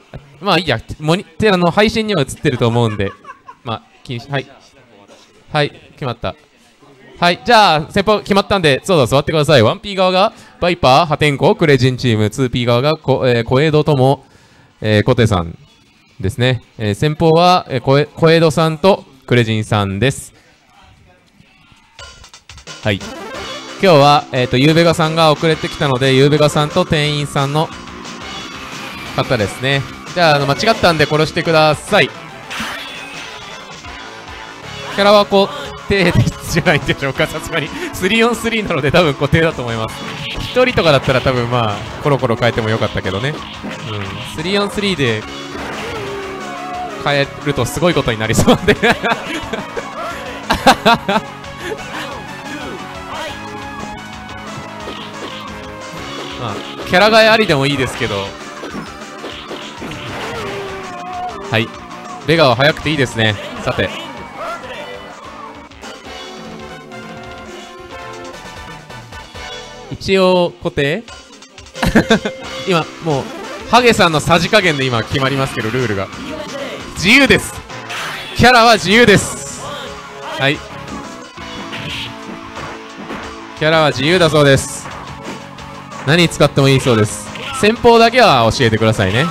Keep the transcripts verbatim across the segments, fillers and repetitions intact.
まあいいや、モニテラの配信には映ってると思うんで、まあ、気にし、はい。はい、決まった。はい、じゃあ、先方決まったんで、そうだ、座ってください。ワンピー 側が、バイパー、破天荒、クレジンチーム、ツーピー 側が、こえー、小江戸とも、えー、小手さんですね。えー、先方は、えー、小江小江戸さんとクレジンさんです。はい。今日は、えっ、ー、と、ゆうべがさんが遅れてきたので、ゆうべがさんと店員さんの方ですね。じゃあ、あの、間違ったんで殺してください。キャラは固定じゃないんでしょうか、さすがに。スリーオンスリー なので多分固定だと思います。ひとりとかだったら多分まあ、コロコロ変えてもよかったけどね。うん。スリーオンスリー で変えるとすごいことになりそうで。まあ、キャラ替えありでもいいですけど。はい。ベガは早くていいですね。さて。一応固定今もうハゲさんのさじ加減で今決まりますけど、ルールが自由です。キャラは自由です。はい、キャラは自由だそうです。何使ってもいいそうです。先方だけは教えてくださいね。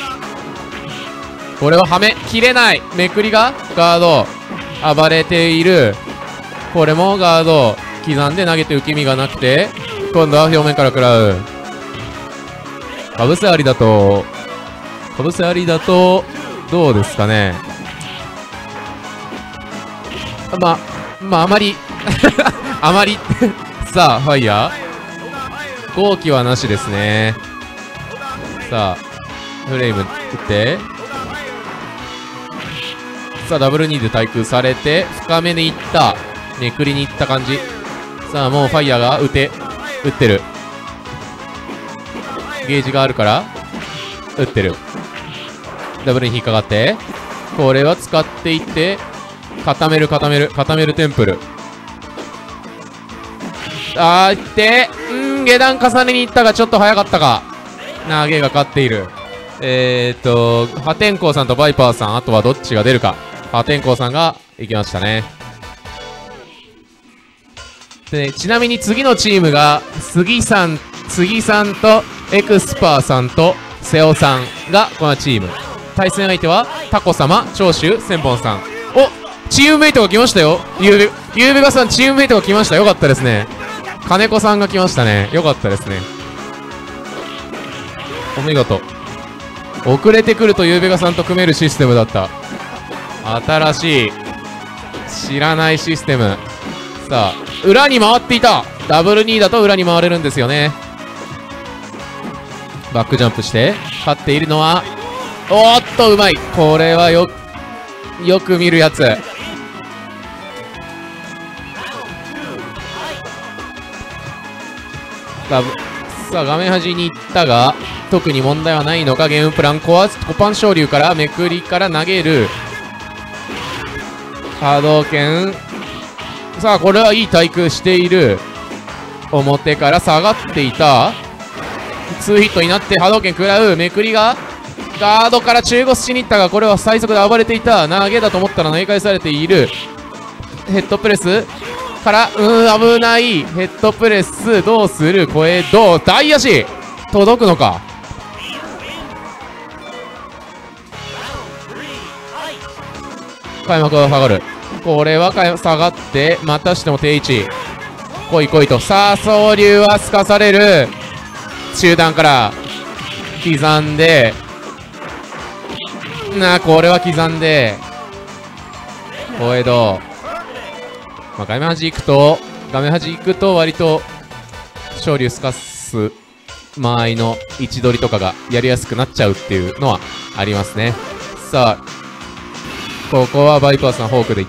これははめ切れない。めくりがガード暴れている。これもガード刻んで投げて受け身がなくて、今度は表面から食らう。かぶせありだとかぶせありだとどうですかね。ままああまりあまりさあファイヤー後期はなしですね。さあフレーム打ってさあダブルニーで対空されて深めにいっためくりにいった感じ。さあもうファイヤーが打て打ってる。ゲージがあるから打ってる。ダブルに引っかかってこれは使っていって固める固める固めるテンプル。あーいってん下段重ねにいったがちょっと早かったか。投げが勝っている。えーっと破天荒さんとバイパーさん、あとはどっちが出るか。破天荒さんが行きましたね。でちなみに次のチームが杉さん杉さんとエクスパーさんと瀬尾さんがこのチーム。対戦相手はタコ様長州千本さん。おチームメイトが来ましたよ。ゆうべゆうべがさんチームメイトが来ました。よかったですね。金子さんが来ましたね。よかったですね。お見事。遅れてくるとゆうべがさんと組めるシステムだった。新しい知らないシステム。さあ裏に回っていた。ダブルにだと裏に回れるんですよね。バックジャンプして勝っているのはおーっとうまい。これはよよく見るやつ。さあ画面端に行ったが特に問題はないのか。ゲームプランコアコパン昇竜からめくりから投げる波動拳。さあこれはいい対空している。表から下がっていたツーヒットになって波動拳食らう。めくりがガードから中腰しに行ったがこれは最速で暴れていた。投げだと思ったら投げ返されている。ヘッドプレスからうーん危ない。ヘッドプレスどうする。小江戸大足届くのか。開幕が下がる。これは下がってまたしても定位置。来い来いと。さあ総流はすかされる。中段から刻んでなあこれは刻んで小江戸。まあ、画面端行くと画面端行くと割と昇竜すかす間合いの位置取りとかがやりやすくなっちゃうっていうのはありますね。さあここはバイパーさんフォークでいった。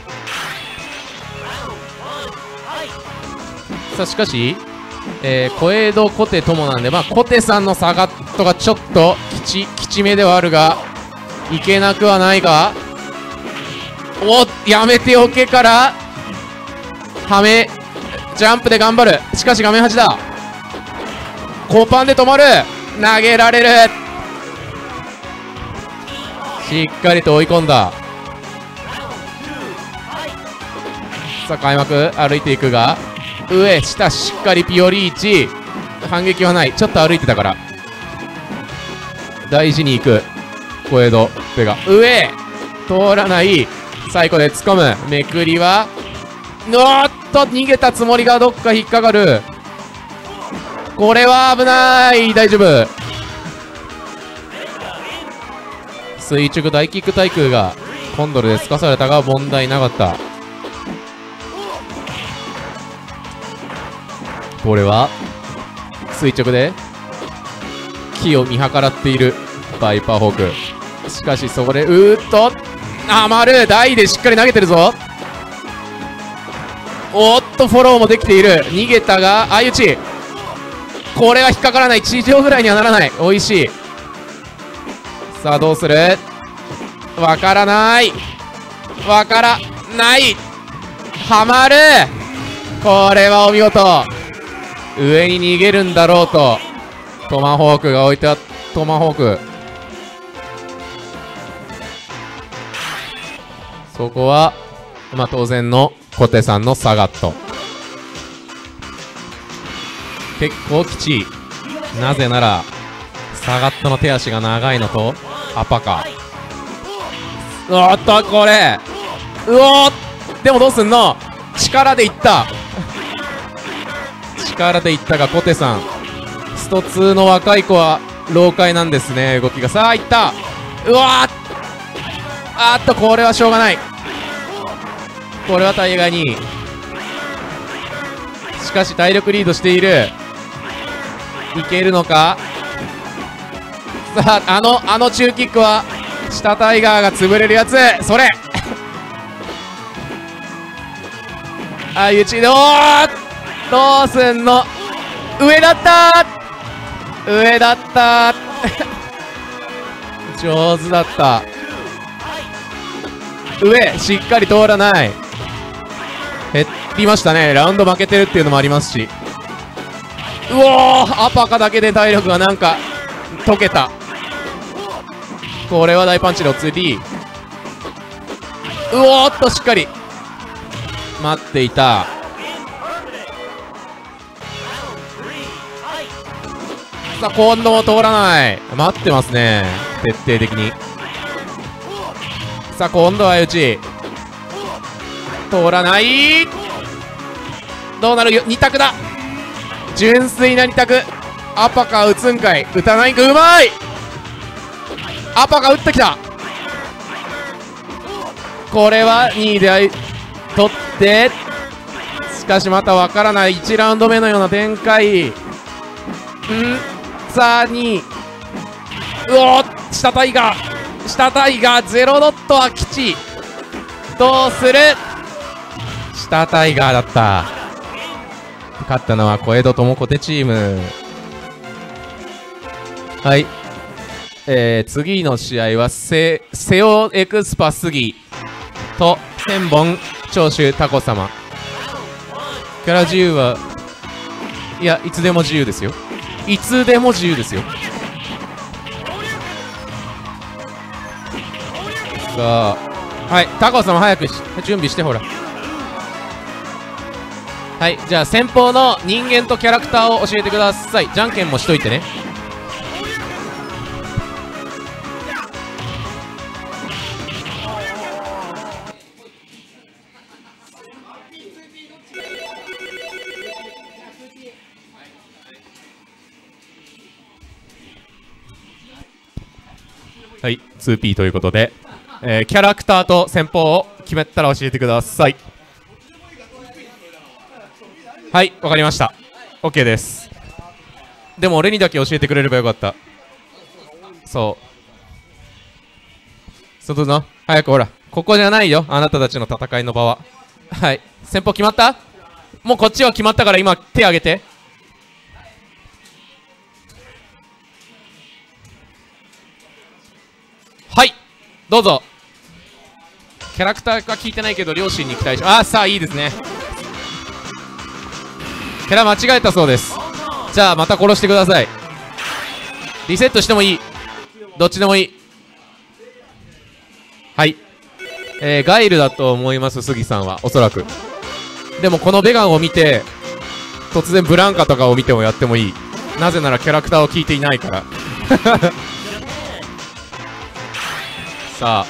さあしかし、えー、小江戸小手ともなんで、まあ小手さんのサガットがちょっときちきちめではあるがいけなくはないが、おやめておけからはめジャンプで頑張る。しかし画面端だ。コパンで止まる。投げられる。 しっかりと追い込んだ。さあ開幕歩いていくが、上下しっかりピオリーチ。反撃はない、ちょっと歩いてたから大事に行く。小江戸ペガ上通らない。最後で突っ込む。めくりはおっと逃げたつもりがどっか引っかかる。これは危ない。大丈夫。垂直大キック対空がコンドルで透かされたが問題なかった。これは垂直で木を見計らっているバイパーホーク。しかしそこでうーっと余る。台でしっかり投げてるぞ。おっとフォローもできている。逃げたが相打ち。これは引っかからない。地上ぐらいにはならない。おいしい。さあどうする。わからないわからない。はまる。これはお見事。上に逃げるんだろうとトマホークが置いてあった。トマホークそこはまあ当然の小手さんのサガット。結構きちい。なぜならサガットの手足が長いのとアパカ。おっとこれうおーでもどうすんの。力でいった力でいったが小手さんストツーの若い子は老快なんですね動きが。さあいった。うわーあーっとこれはしょうがない。これは大概にしかし体力リードしている。いけるのか。さああのあの中キックは下タイガーが潰れるやつ。それ相打ちでおーどうすんの。上だった上だった上手だった。上しっかり通らない。減りましたね。ラウンド負けてるっていうのもありますし。うおーアパカだけで体力がなんか溶けた。これは大パンチで落ちり。うおーっとしっかり待っていた。さあ今度も通らない。待ってますね徹底的に。さあ今度は相打ち通らない。どうなるよ。に択だ。純粋なに択。アパカ打つんかい。打たないんか。うまい。アパカ打ってきた。これはにいで取ってしかしまたわからないいちラウンド目のような展開。んさあにいうおー下タイガー下タイガーゼロドットは基地。どうする。下タイガーだった。勝ったのは小江戸智子手チーム。はい、えー、次の試合はセセオエクスパ杉と千本長州タコ様。キャラ自由はいやいつでも自由ですよ。いつでも自由ですよ。さあはいタコ様早く準備してほら。はいじゃあ先方の人間とキャラクターを教えてください。じゃんけんもしといてね。はい ツーピー ということで、えー、キャラクターと先方を決めたら教えてください。はいわかりました OK です。でも俺にだけ教えてくれればよかった。そうそうな早くほらここじゃないよあなたたちの戦いの場は。はい先方決まった。もうこっちは決まったから今手挙げて。はいどうぞ。キャラクターが聞いてないけど両親に期待し。ああさあいいですね。キャラ間違えたそうです。じゃあまた殺してください。リセットしてもいい。どっちでもいい。 はい、えー、ガイルだと思います、杉さんはおそらく。でもこのベガンを見て突然ブランカとかを見てもやってもいい。なぜならキャラクターを聞いていないからさあ、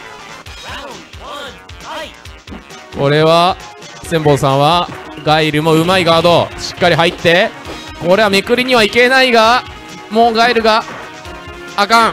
これは千本さんはガイルもうまいガードしっかり入って、これはめくりにはいけないが、もうガイルがあかん。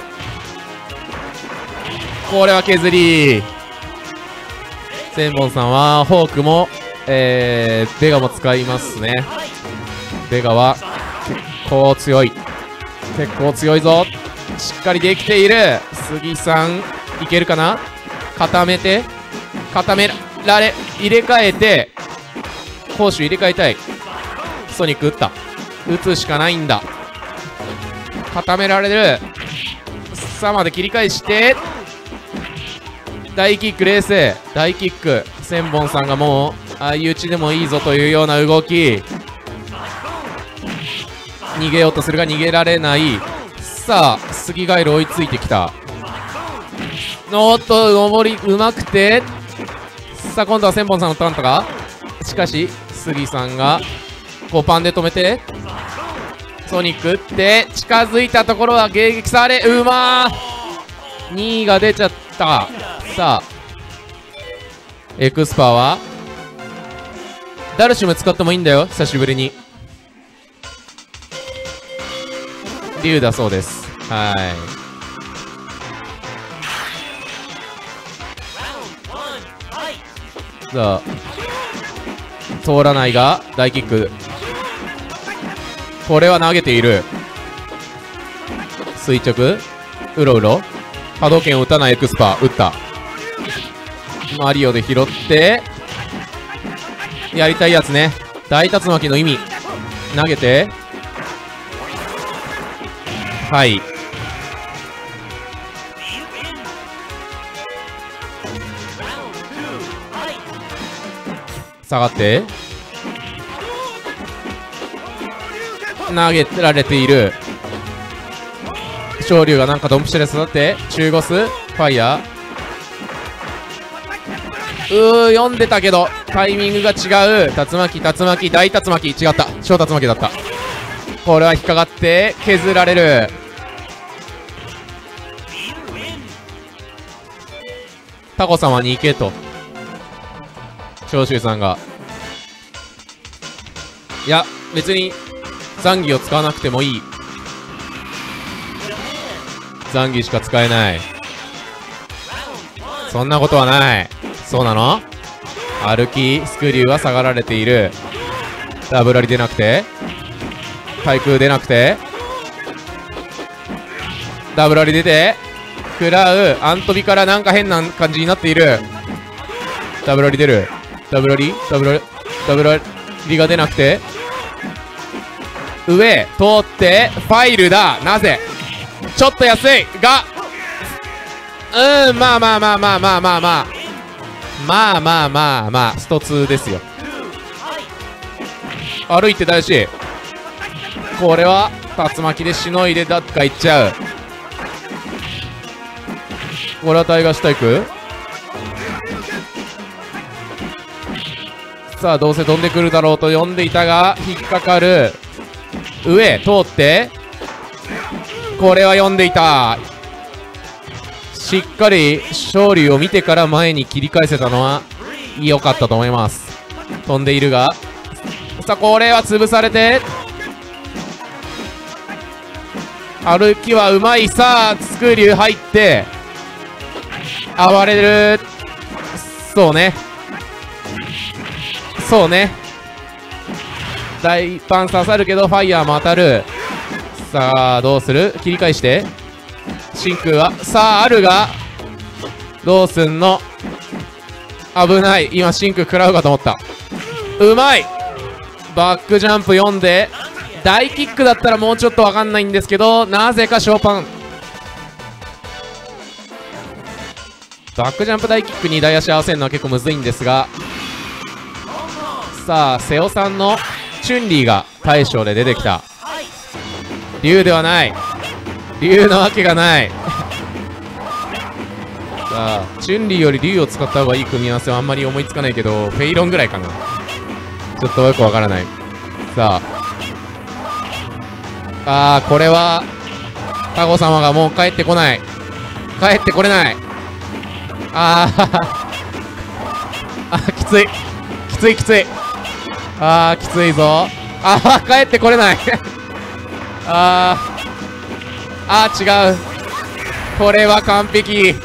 これは削り。千本さんはホークもえー、ベガも使いますね。ベガは結構強い、結構強いぞ。しっかりできている。杉さんいけるかな。固めて固められ入れ替えて攻守入れ替えたい。ソニック打った。打つしかないんだ。固められる。さあまで切り返して大キック冷静。大キック。千本さんがもう相打ちでもいいぞというような動き。逃げようとするが逃げられない。さあ杉ガイル追いついてきた。おっと上りうまくて、さあ今度は千本さんのターンとか。しかし杉さんがこうパンで止めてソニック打って近づいたところは迎撃され、うまーにいが出ちゃった。さあエクスパーはダルシム使ってもいいんだよ、久しぶりに。竜だそうです。はい。さあ通らないが大キック。これは投げている。垂直うろうろ波動拳を打たないエクスパー打った。マリオで拾ってやりたいやつね。大竜巻の意味投げて、はい下がって投げられている。昇竜がなんかドンピシャで育って中ゴスファイヤー。うー読んでたけどタイミングが違う。竜巻竜巻大竜巻違った。小竜巻だった。これは引っかかって削られる。タコ様に行けと長州さんが。いや別にザンギを使わなくてもいい。ザンギしか使えない。そんなことはない。そうなの。歩きスクリューは下がられている。ダブラリ出なくて対空出なくてダブラリ出て食らう。アントビからなんか変な感じになっている。ダブラリ出る。ダブラリダブラリダブラリが出なくて上通ってファイルだ。なぜちょっと安いがうーんまあまあまあまあまあまあまあまあまあまあまあストツーですよ。歩いて大事。これは竜巻でしのいでダッカいっちゃう。これはタイガースタイク。さあどうせ飛んでくるだろうと読んでいたが引っかかる。上通ってこれは読んでいた。しっかり勝利を見てから前に切り返せたのは良かったと思います。飛んでいるがさあこれは潰されて歩きはうまい。さあスクリュー入って暴れる。そうねそうね大パン刺さるけどファイヤーも当たる。さあどうする。切り返して真空はさああるがどうすんの。危ない。今真空食らうかと思った。うまい。バックジャンプ読んで大キックだったらもうちょっと分かんないんですけどなぜかショーパン。バックジャンプ大キックに大足合わせるのは結構むずいんですが、さあ瀬尾さんのチュンリーが大将で出てきた。竜ではない。竜なわけがない。 さあチュンリーより竜を使った方がいい組み合わせはあんまり思いつかないけど、フェイロンぐらいかな。ちょっとよくわからない。さああー、これはタコ様がもう帰ってこない。帰ってこれない。あーあーきついきついきつい。あーきついぞ。あー帰ってこれないあーあー違う。これは完璧。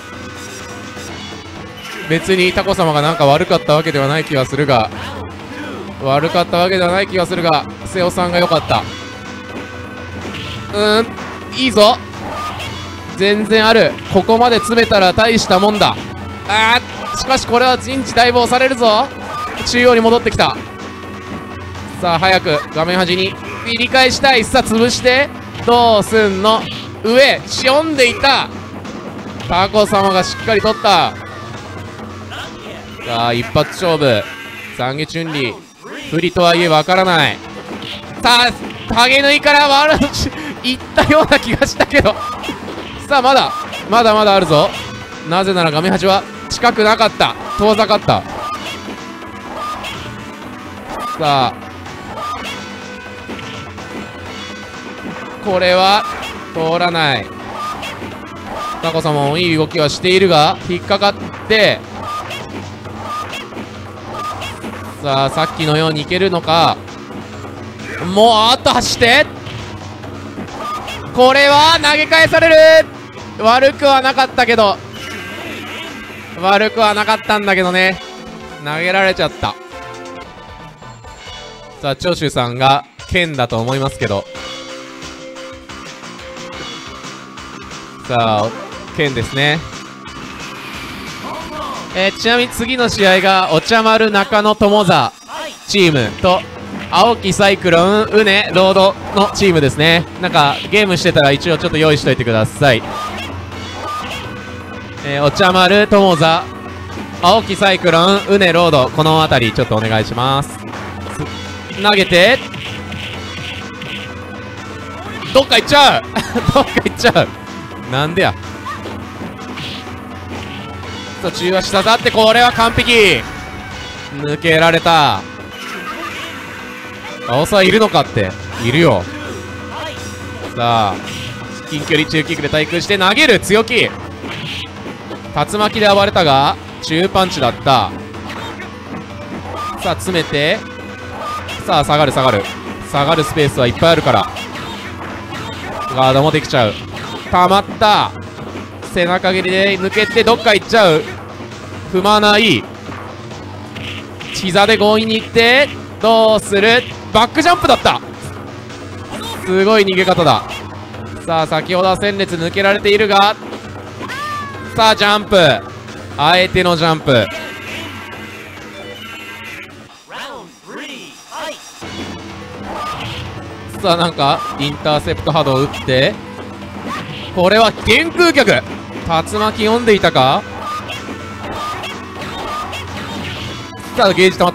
別にタコ様がなんか悪かったわけではない気がするが悪かったわけではない気がするが瀬尾さんが良かった。うーんいいぞ。全然ある。ここまで詰めたら大したもんだ。あーしかしこれは陣地だいぶ押されるぞ。中央に戻ってきた。さあ早く画面端に切り返したい。さあ潰してどうすんの。上読んでいた。タコ様がしっかり取った。さあ一発勝負。懺悔チュンリー不利とはいえわからない。さあ影縫いからワールドいったような気がしたけどさあまだまだまだあるぞ。なぜなら画面端は近くなかった。遠ざかった。さあこれは通らない。タコ様もいい動きはしているが引っかかって、さあさっきのようにいけるのか。もうあと走って、これは投げ返される。悪くはなかったけど悪くはなかったんだけどね、投げられちゃった。さあ長州さんが剣だと思いますけど、さあ剣ですね。えー、ちなみに次の試合がお茶丸中野友座チームと青木サイクロンうねロードのチームですね。なんかゲームしてたら一応ちょっと用意しといてください。えー、お茶丸友座青木サイクロンうねロード、この辺りちょっとお願いします。投げてどっか行っちゃうどっか行っちゃう。なんでや。さあ中足刺さって、これは完璧。抜けられた。青さいるのかって。いるよ。さあ近距離中キックで対空して投げる。強気。竜巻で暴れたが中パンチだった。さあ詰めて、さあ下がる下がる下がるスペースはいっぱいあるからガードもできちゃう。たまった。背中蹴りで抜けてどっか行っちゃう。踏まない。膝で強引に行ってどうする。バックジャンプだった。すごい逃げ方だ。さあ先ほどは戦列抜けられているが、さあジャンプ、あえてのジャンプ。さあなんかインターセプト波動を打って、これは原空脚。竜巻読んでいたか。さあゲージ溜まった。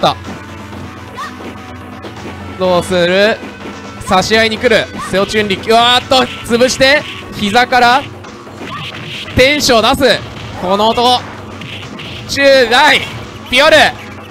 どうする。差し合いに来るセオチュンリ。うわーっと潰して膝からテンション出す。この男中大ピオル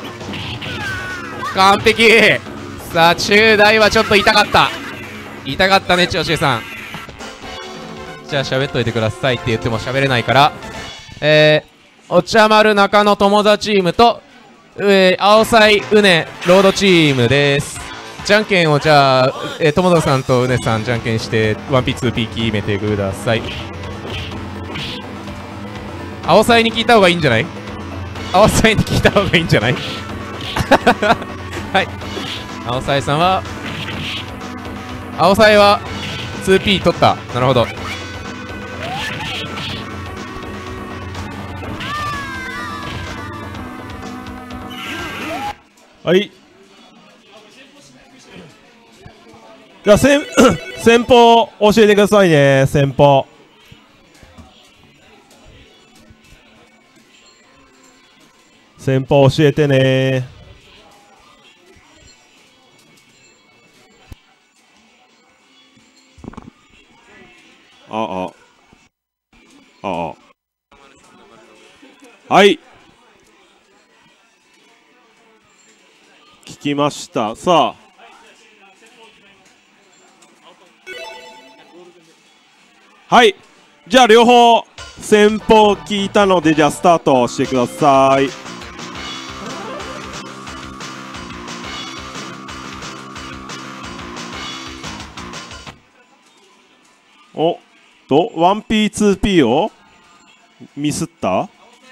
完璧。さあ中大はちょっと痛かった。痛かったね長州さん。じゃあ喋っといてくださいって言っても喋れないから、えー、お茶丸中野友座チームと、えー、青菜うねロードチームです。じゃんけんをじゃあ、えー、友田さんとうねさんじゃんけんして ワンピーツーピー 決めてください。青菜に聞いた方がいいんじゃない。青菜に聞いた方がいいんじゃないはい、青菜さんは青菜は ツーピー 取った。なるほど。 はい。じゃあ先先方教えてくださいね。先方。先方教えてね。ああああはい。聞きました。さあ。はい。じゃあ両方先方聞いたので、じゃあスタートしてください。おっと ワンピーツーピー をミスった。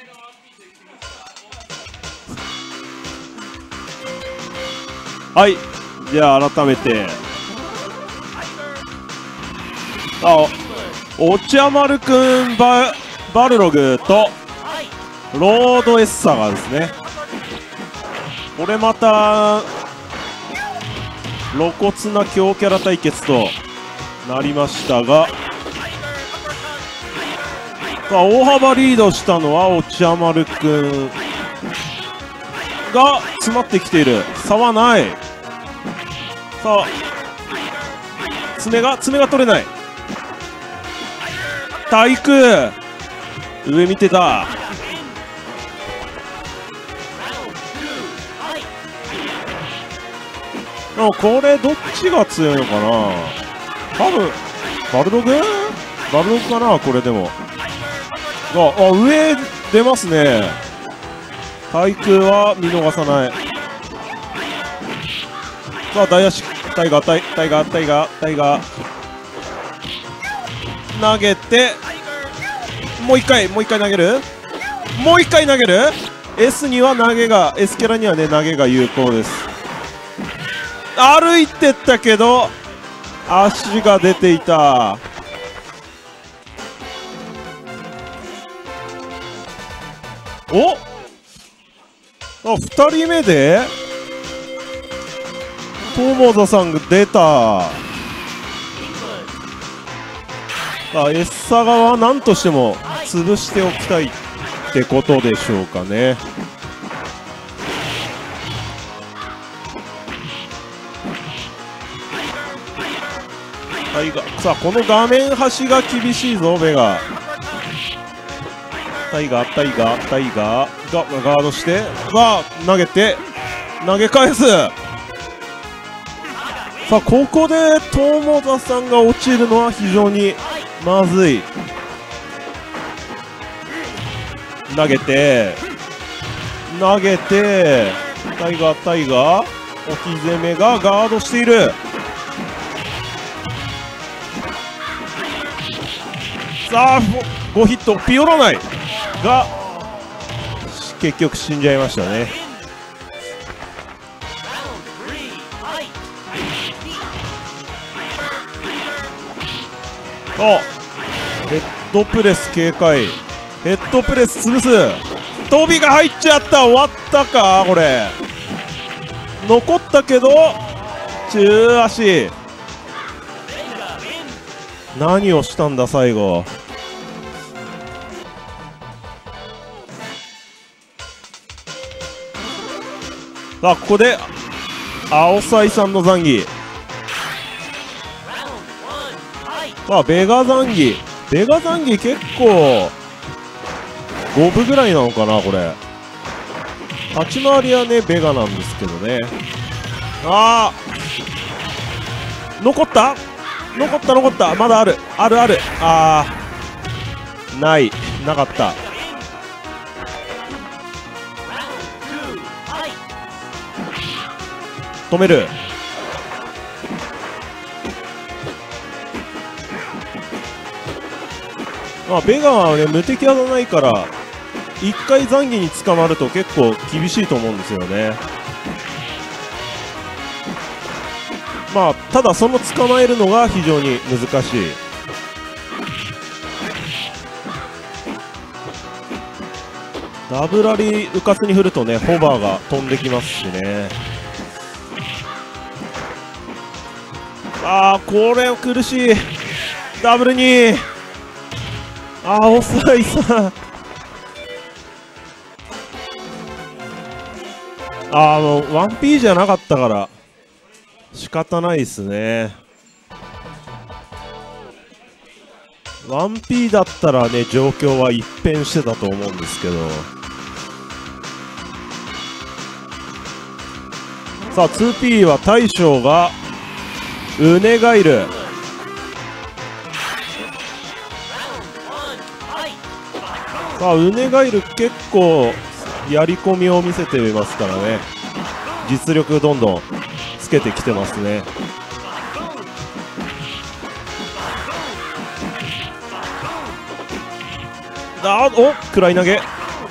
はい、じゃあ改めて、あ、お茶丸くん、ババルログとロードエッサがですね、これまた露骨な強キャラ対決となりましたが、大幅リードしたのはお茶丸くんが詰まってきている。差はない。さあ、爪が爪が取れない。体育上見てた。これどっちが強いのかな。多分バルログバルログかな。これでもああ上出ますね。体育は見逃さない。さあ大足タイガータイタイガータイガータイガー投げて、もう一回もう一回投げる。もう一回投げる。 S には投げが S キャラにはね投げが有効です。歩いてったけど足が出ていた。おあ、ふたりめで友田さんが出た。あ、エッサ側は何としても潰しておきたいってことでしょうかね。タイガー、さあこの画面端が厳しいぞ。ベガタイガータイガータイガーがガードして、さあ投げて投げ返す。さあここで友田さんが落ちるのは非常にまずい。投げて投げてタイガータイガー置き攻めがガードしている。さあごヒットピオらないが結局死んじゃいましたね。あ、ヘッドプレス警戒。ヘッドプレス潰す。飛びが入っちゃった。終わったかこれ。残ったけど中足。何をしたんだ最後。さあここで青サイさんのザンギ。さあベガザンギ。ベガザンギ結構ごぶぐらいなのかなこれ。立ち回りはねベガなんですけどね。ああ残った残った残った。まだあるあるある。ああないなかった。止める。あ、ベガはね無敵技ないから一回ザンギに捕まると結構厳しいと思うんですよね。まあただその捕まえるのが非常に難しい。ダブラリうかつに振るとねホバーが飛んできますしね。ああこれ苦しい。ダブルにああ遅いさ。ああもう ワンピー じゃなかったから仕方ないですね。 ワンピー だったらね状況は一変してたと思うんですけど。 さあ ツーピー は大将がウネガイル。さあウネガイル結構やり込みを見せていますからね、実力どんどんつけてきてますね。あお食らい投げ。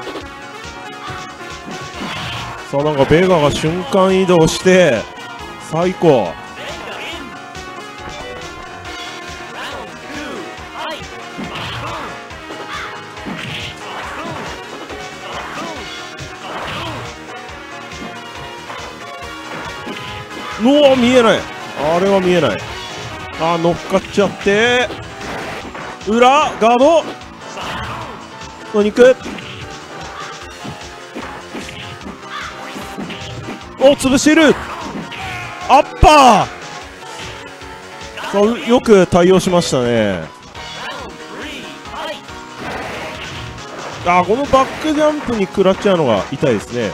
さあなんかベガが瞬間移動して最高。うわ見えない、あれは見えない。あ乗っかっちゃって裏ガードの肉。お潰している。アッパー。さあよく対応しましたね。あこのバックジャンプに食らっちゃうのが痛いですね。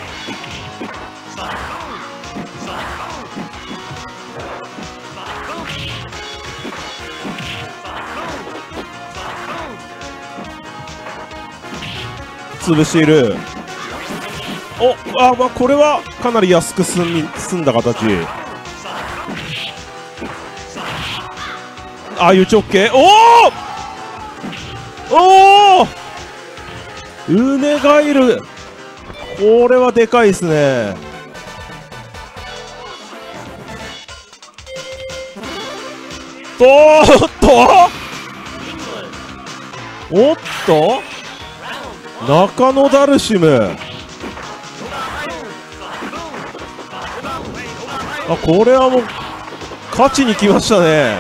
潰している。おあ、まあ、これはかなり安く済み済んだ形。ああいう直径。おおおおウネガイル、これはでかいですね。とーっとおっと中野ダルシム。あこれはもう勝ちに来ましたね。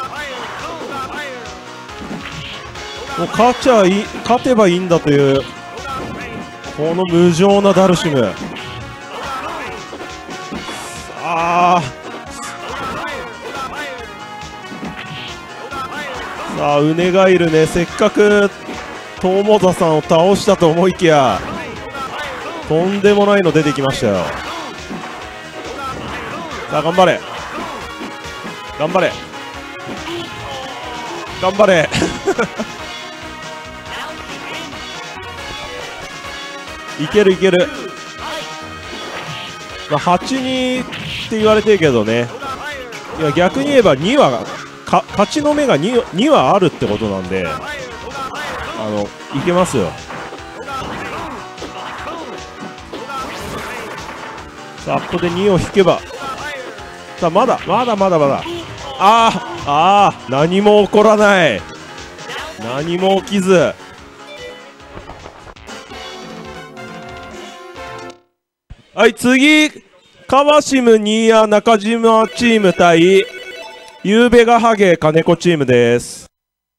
もう勝ちゃい勝てばいいんだというこの無情なダルシム。あーさあウネガイルね、せっかく友田さんを倒したと思いきやとんでもないの出てきましたよ。さあ頑張れ頑張れ頑張れいけるいける。まあ、はちにって言われてるけどね、いや逆に言えばにはか勝ちの目が 2, にはあるってことなんで、あのいけますよ。さあここでにを引けば、さあまだまだまだまだあーあー何も起こらない、何も起きず。はい次カワシムニーヤ中島チーム対ゆうべがハゲ金子チームです。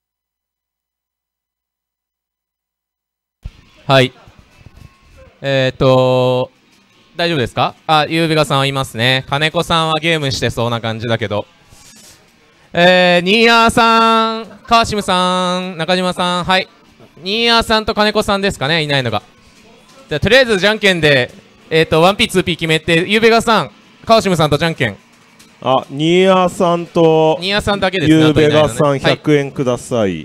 はいえー、っと大丈夫ですか。あゆうべがさんはいますね。金子さんはゲームしてそうな感じだけど、えー、ニーヤさんカワシムさん中島さん、はいニーヤさんと金子さんですかね、いないのが。じゃあとりあえずじゃんけんでえっ、ー、と ワンピーツーピー 決めて、ゆうべがさんカワシムさんとじゃんけん。 あニーヤさんとニーヤさんだけですね。 ゆうべがさんひゃくえんください、はい、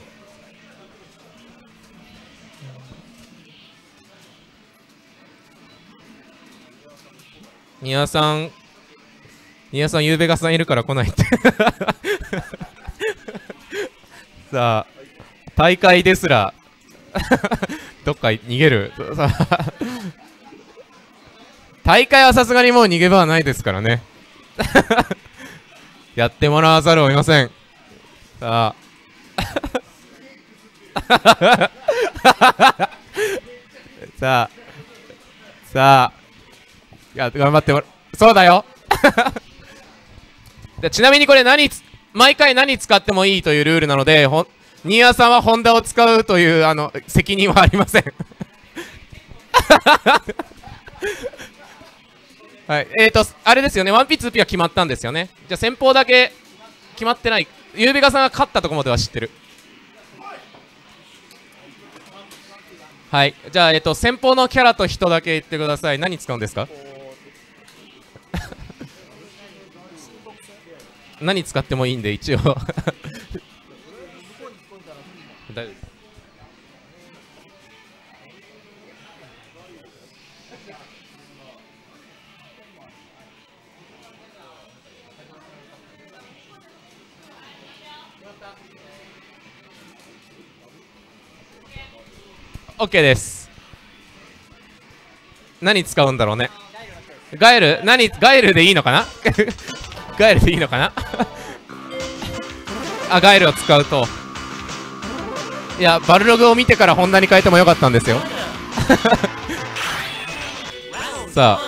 ニーヤさんニーヤさんゆうべがさんいるから来ないってさあ大会ですらどっか逃げる大会はさすがにもう逃げ場はないですからねやってもらわざるを得ません。さあさあさあいや頑張ってもらそうだよでちなみにこれ何毎回何使ってもいいというルールなので、ほニーヤさんはホンダを使うというあの責任はありませんはい、えーと、あれですよね、ワンピーツーピーは決まったんですよね。じゃあ先方だけ決まってない。ゆうべがさんが勝ったところまでは知ってる。はい、じゃあ、えーと、先方のキャラと人だけ言ってください。何使うんですか。 何使ってもいいんで一応大丈夫。オッケーです。何使うんだろうね。ガエル、何、ガエルでいいのかなガエルでいいのかなあ、ガエルを使うと。いや、バルログを見てからホンダに変えてもよかったんですよさあ、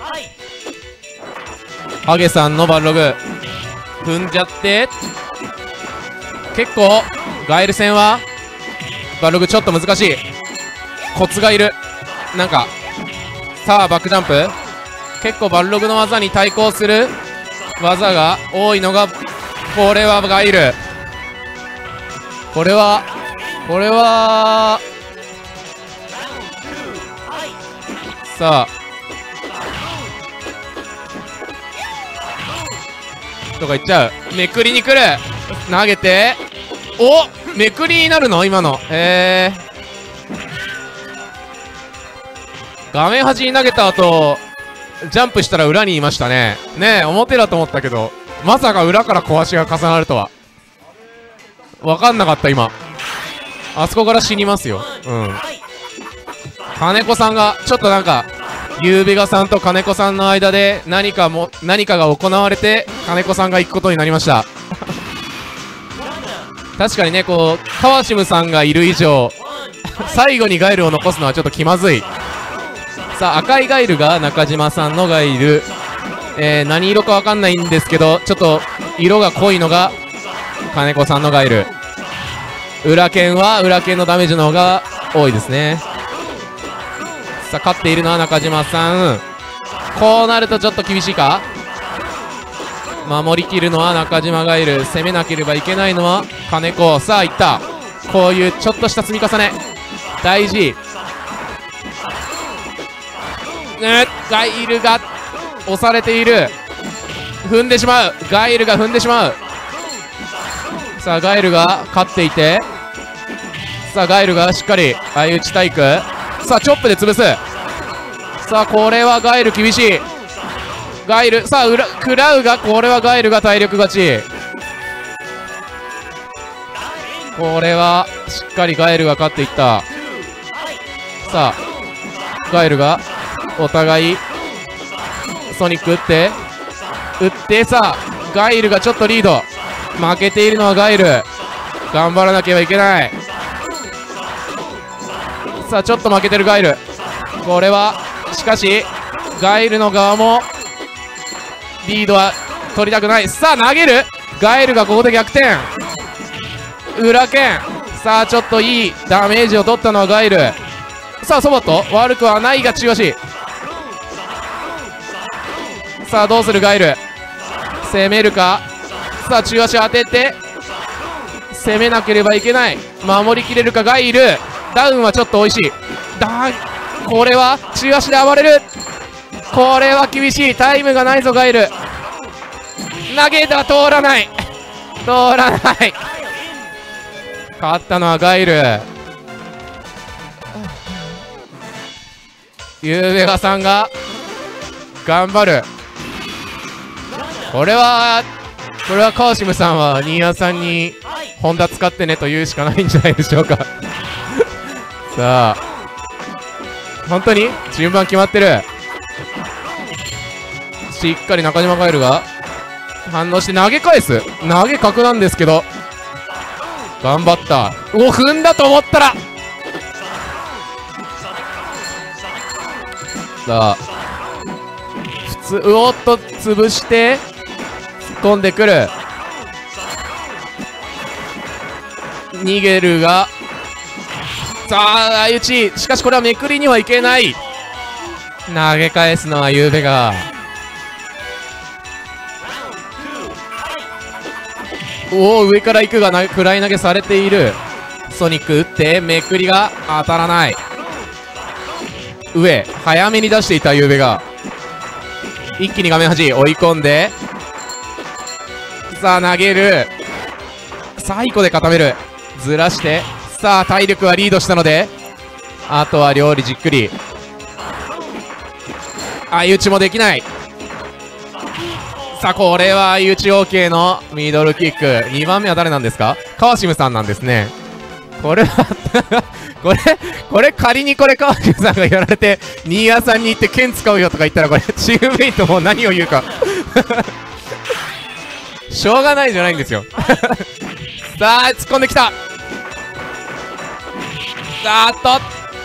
ハゲさんのバルログ踏んじゃって、結構ガエル戦はバルログちょっと難しい。コツがいる。なんかさあバックジャンプ、結構バルログの技に対抗する技が多いのが、これはガイル、これはこれはさあとかいっちゃう。めくりに来る。投げて、おめくりになるの今の。へえ。画面端に投げた後ジャンプしたら裏にいましたね。ねえ、表だと思ったけど、まさか裏から小足が重なるとは分かんなかった今。あそこから死にますよ。うん。金子さんがちょっとなんか、ゆうべがさんと金子さんの間で何かも何かが行われて、金子さんが行くことになりました確かにね、こうカワシムさんがいる以上最後にガイルを残すのはちょっと気まずい。さあ、赤いガイルが中島さんのガイル、えー、何色かわかんないんですけど、ちょっと色が濃いのが金子さんのガイル。裏剣は裏剣のダメージの方が多いですね。さあ、勝っているのは中島さん。こうなるとちょっと厳しいか。守りきるのは中島ガイル、攻めなければいけないのは金子。さあいった。こういうちょっとした積み重ね大事。ね、ガイルが押されている。踏んでしまう。ガイルが踏んでしまう。さあガイルが勝っていて、さあガイルがしっかり相打ち体育。さあチョップで潰す。さあこれはガイル厳しい。ガイルさあ裏食らうが、これはガイルが体力勝ち。これはしっかりガイルが勝っていった。さあガイルがお互いソニック打って打って、さあガイルがちょっとリード。負けているのはガイル。頑張らなければいけない。さあちょっと負けてるガイル。これはしかしガイルの側もリードは取りたくない。さあ投げる。ガイルがここで逆転。裏剣。さあちょっといいダメージを取ったのはガイル。さあソバット悪くはないが中足。さあどうするガイル。攻めるか。さあ中足当てて攻めなければいけない。守りきれるかガイル。ダウンはちょっと美味しい。だこれは中足で暴れる。これは厳しい。タイムがないぞガイル。投げた通らない通らない。勝ったのはガイル。ゆうべがさんが頑張る。これはこれはカワシムさんは新谷さんにホンダ使ってねと言うしかないんじゃないでしょうかさあ本当に順番決まってる。しっかり中島ガエルが反応して投げ返す。投げ角なんですけど頑張った。お踏んだと思ったら、さあ普通、うおっと潰して突っ込んでくる。逃げるが、さあ相打ち。しかしこれはめくりにはいけない。投げ返すのはゆうべが。おお上から行くがな、フライ投げされている。ソニック打ってめくりが当たらない。上早めに出していたゆうべが一気に画面端追い込んで、 さあ投げる、サイコで固める、ずらして、さあ体力はリードしたのであとは料理じっくり、相打ちもできない。さあこれは相打ち OK のミドルキック。にばんめは誰なんですか？川島さんなんですね。これはこれこれ仮にこれ川島さんがやられて新谷さんに行って剣使うよとか言ったら、これチームメイトも何を言うかしょうがないじゃないんですよさあ突っ込んできた。あーっと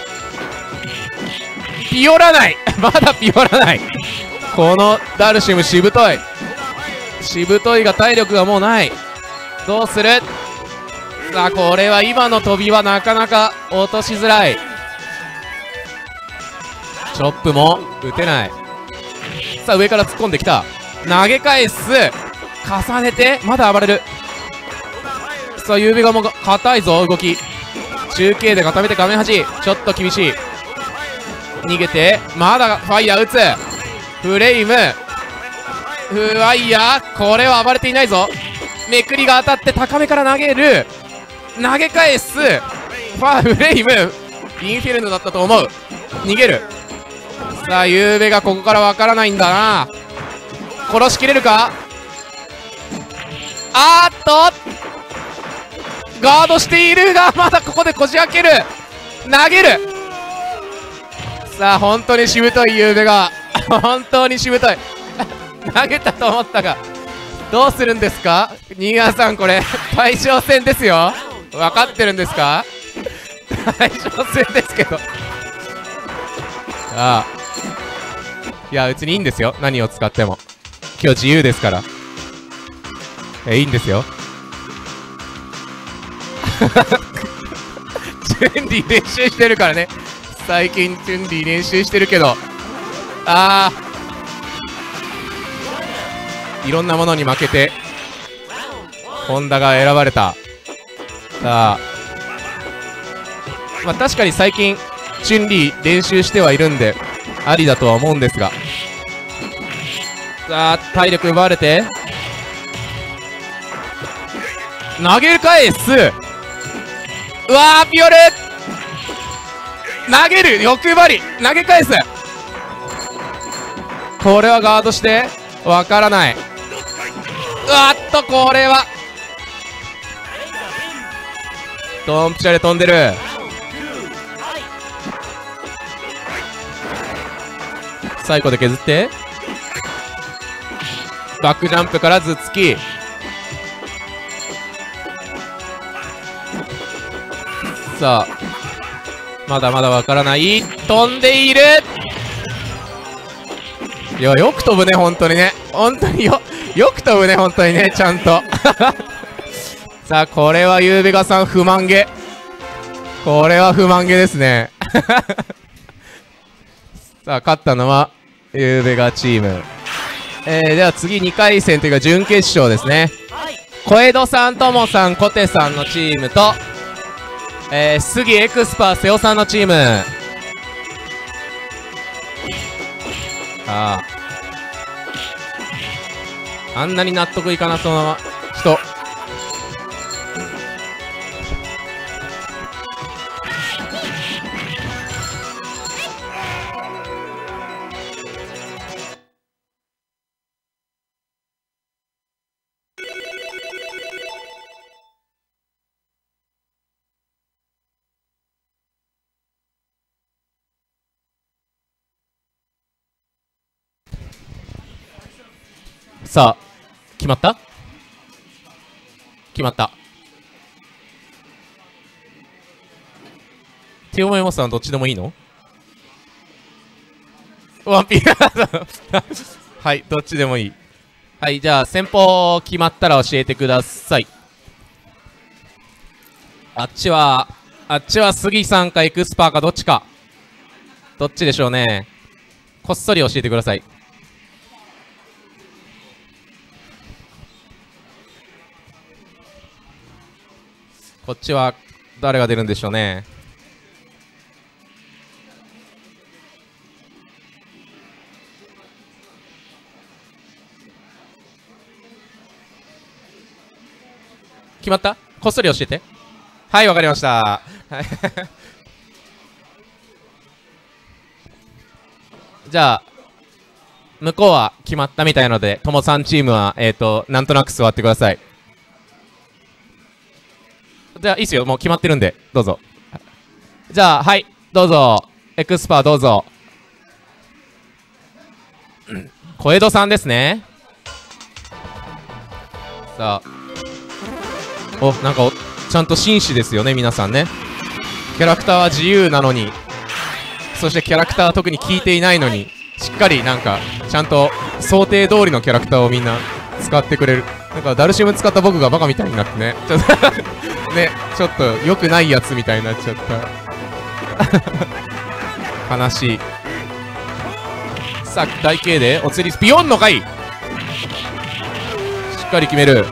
ピオらないまだピオらない。このダルシムしぶとい、しぶといが体力がもうない。どうする。さあこれは今の飛びはなかなか落としづらい。チョップも打てない。さあ上から突っ込んできた、投げ返す、重ねてまだ暴れる。さあ指がも硬いぞ動き、中継で固めて画面端、ちょっと厳しい。逃げてまだファイヤー打つ、フレイムフワイヤー、これは暴れていないぞ。めくりが当たって高めから投げる、投げ返す、ファーフレイム、インフェルノだったと思う。逃げる。さあゆうべがここからわからないんだな。殺しきれるか。あーっとガードしているが、まだここでこじ開ける、投げる。さあ本当にしぶといゆうべが本当にしぶとい投げたと思ったが、どうするんですか新谷さん、これ対象戦ですよ。分かってるんですか対象戦ですけどああ、いや別にいいんですよ、何を使っても今日自由ですから。えいいんですよチュンリー練習してるからね、最近チュンリー練習してるけど、ああいろんなものに負けてホンダが選ばれた。さあまあ確かに最近チュンリー練習してはいるんでありだとは思うんですが、さあ体力奪われて投げ返す、うわーピオル投げる、欲張り投げ返す、これはガードしてわからない。うわっとこれはドンピシャで飛んでる。サイコで削ってバックジャンプから頭突き、さあまだまだわからない、飛んでいる。いやよく飛ぶね本当にね、本当によよく飛ぶね本当にね、ちゃんとさあこれはゆうべがさん不満げ、これは不満げですねさあ勝ったのはゆうべがチーム、えー、では次にかい戦というか準決勝ですね。小江戸さん、ともさん、小手さんのチームと、えー、杉エクスパー瀬尾さんのチーム。あああんなに納得いかなそうな人、さあ決まった決まった手を思いますはどっちでもいいの？ワンピーはいどっちでもいい。はい、じゃあ先方決まったら教えてください。あっちはあっちは杉さんかエクスパーかどっちか、どっちでしょうね。こっそり教えてください。こっちは誰が出るんでしょうね。 決まった？こっそり教えて。はい、わかりました。じゃあ、向こうは決まったみたいので、ともさんチームは、えっと、なんとなく座ってください。じゃあ、いいっすよ。もう決まってるんで、どうぞ。じゃあ、はい、どうぞ。エクスパーどうぞ。小江戸さんですね。さあ。お、なんか、ちゃんと紳士ですよね、皆さんね。キャラクターは自由なのに、そしてキャラクターは特に聞いていないのに、しっかりなんか、ちゃんと想定通りのキャラクターをみんな使ってくれる。なんか、ダルシム使った僕がバカみたいになってね。ちょっとね、ちょっと良くないやつみたいになっちゃった。悲しい。さあ、大慶でお釣りビヨンの回しっかり決める。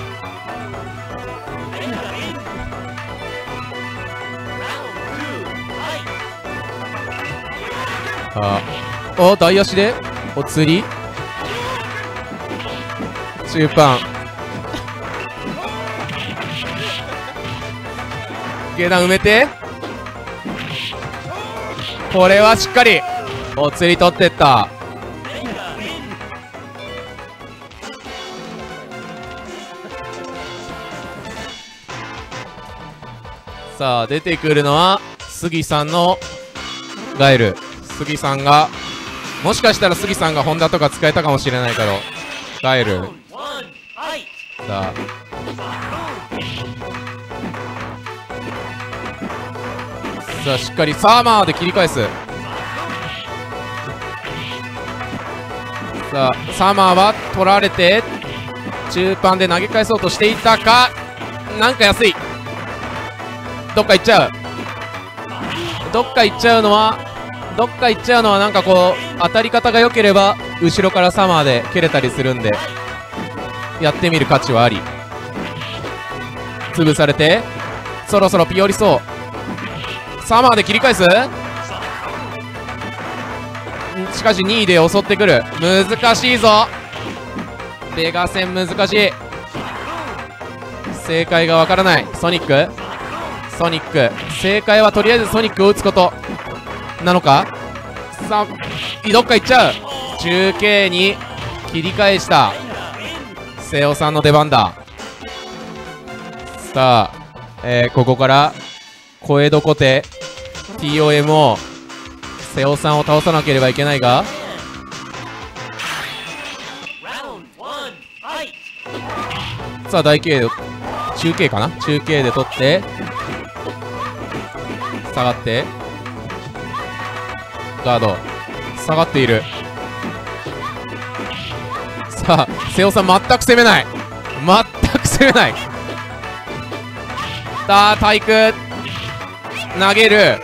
ああ、大足でお釣り中盤下段埋めて、これはしっかりお釣り取ってった。さあ出てくるのは杉さんのガエル。杉さんがもしかしたら杉さんがホンダとか使えたかもしれないけど、ガエル。さあさあしっかりサーマーで切り返す。さあサーマーは取られて中盤で投げ返そうとしていたか。なんか安い。どっか行っちゃう。どっか行っちゃうのはどっか行っちゃうのはなんかこう当たり方が良ければ後ろからサマーで蹴れたりするんで、やってみる価値はあり。潰されてそろそろピオリそう。サマーで切り返す。しかしにいで襲ってくる。難しいぞ。ベガ戦難しい。正解がわからない。ソニックソニック正解はとりあえずソニックを打つことなのか。さあどっか行っちゃう。中継に切り返した瀬尾さんの出番だ。さあ、えー、ここから小江戸小手 ティーオーエム を瀬尾さんを倒さなければいけないが、さあ大慶で中継かな、中継で取って下がってガード下がっている。さあ瀬尾さん全く攻めない、全く攻めない。さあ対空投げる。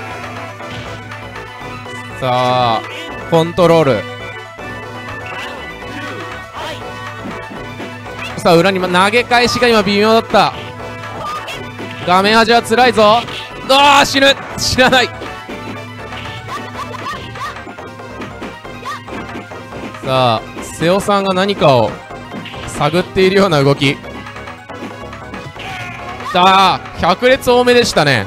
さあコントロール。さあ裏に投げ返しが今微妙だった。画面端はつらいぞ。ああ死ぬ、知らない。さあ瀬尾さんが何かを探っているような動き。さあ百列多めでしたね。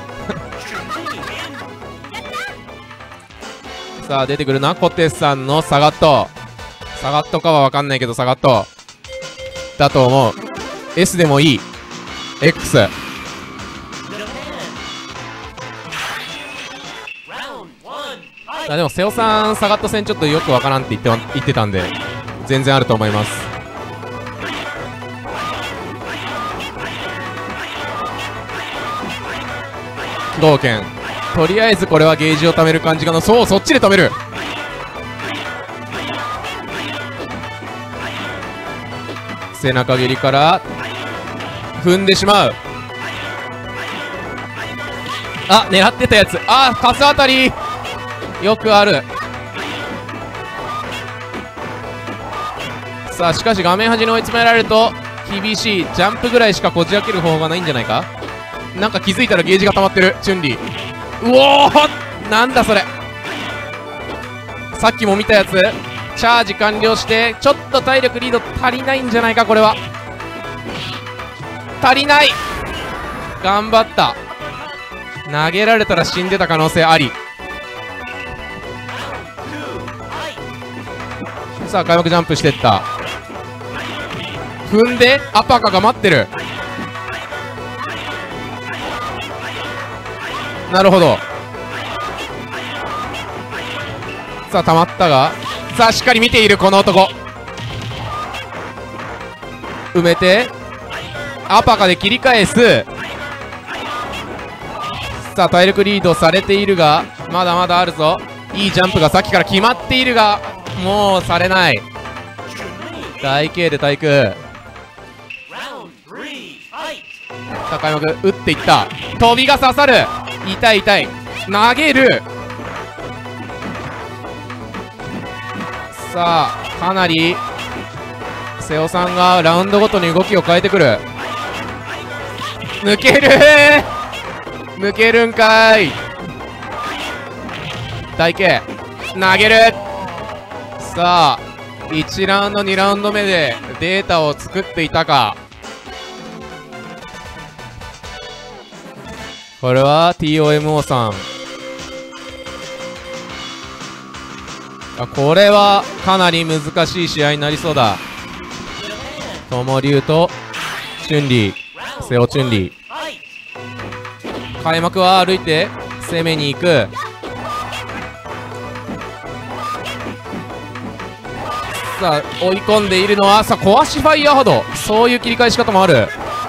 さあ出てくるなコテさんのサガット。サガットかは分かんないけどサガットだと思う。 S でもいい X。 あでも瀬尾さんサガット戦ちょっとよく分からんって言って、言ってたんで全然あると思います。同剣とりあえずこれはゲージを貯める感じかな。そうそっちで貯める。背中蹴りから踏んでしまう。あ狙ってたやつ。あカス当たりよくある。さあしかし画面端に追い詰められると厳しい。ジャンプぐらいしかこじ開ける方がないんじゃないか。なんか気づいたらゲージが溜まってるチュンリー。うおーなんだそれ。さっきも見たやつ。チャージ完了してちょっと体力リード足りないんじゃないか。これは足りない。 頑張った。投げられたら死んでた可能性あり。さあ開幕ジャンプしてった。踏んでアパカが待ってる。なるほど。さあ溜まったが、さあしっかり見ているこの男。埋めてアパカで切り返す。さあ体力リードされているが、まだまだあるぞ。いいジャンプがさっきから決まっているが、もうされない。大 K で対空。さあ開幕打っていった。飛びが刺さる。痛い痛い。投げる。さあかなり瀬尾さんがラウンドごとに動きを変えてくる。抜けるー。抜けるんかい。大 K 投げる。さあいちラウンドにラウンド目でデータを作っていたか。これは ティーオーエムオー さん。あ、これはかなり難しい試合になりそうだ。友龍とチュンリー、瀬尾チュンリー。開幕は歩いて攻めに行く。さあ追い込んでいるのは、さあ壊しファイヤー波動。そういう切り返し方もある。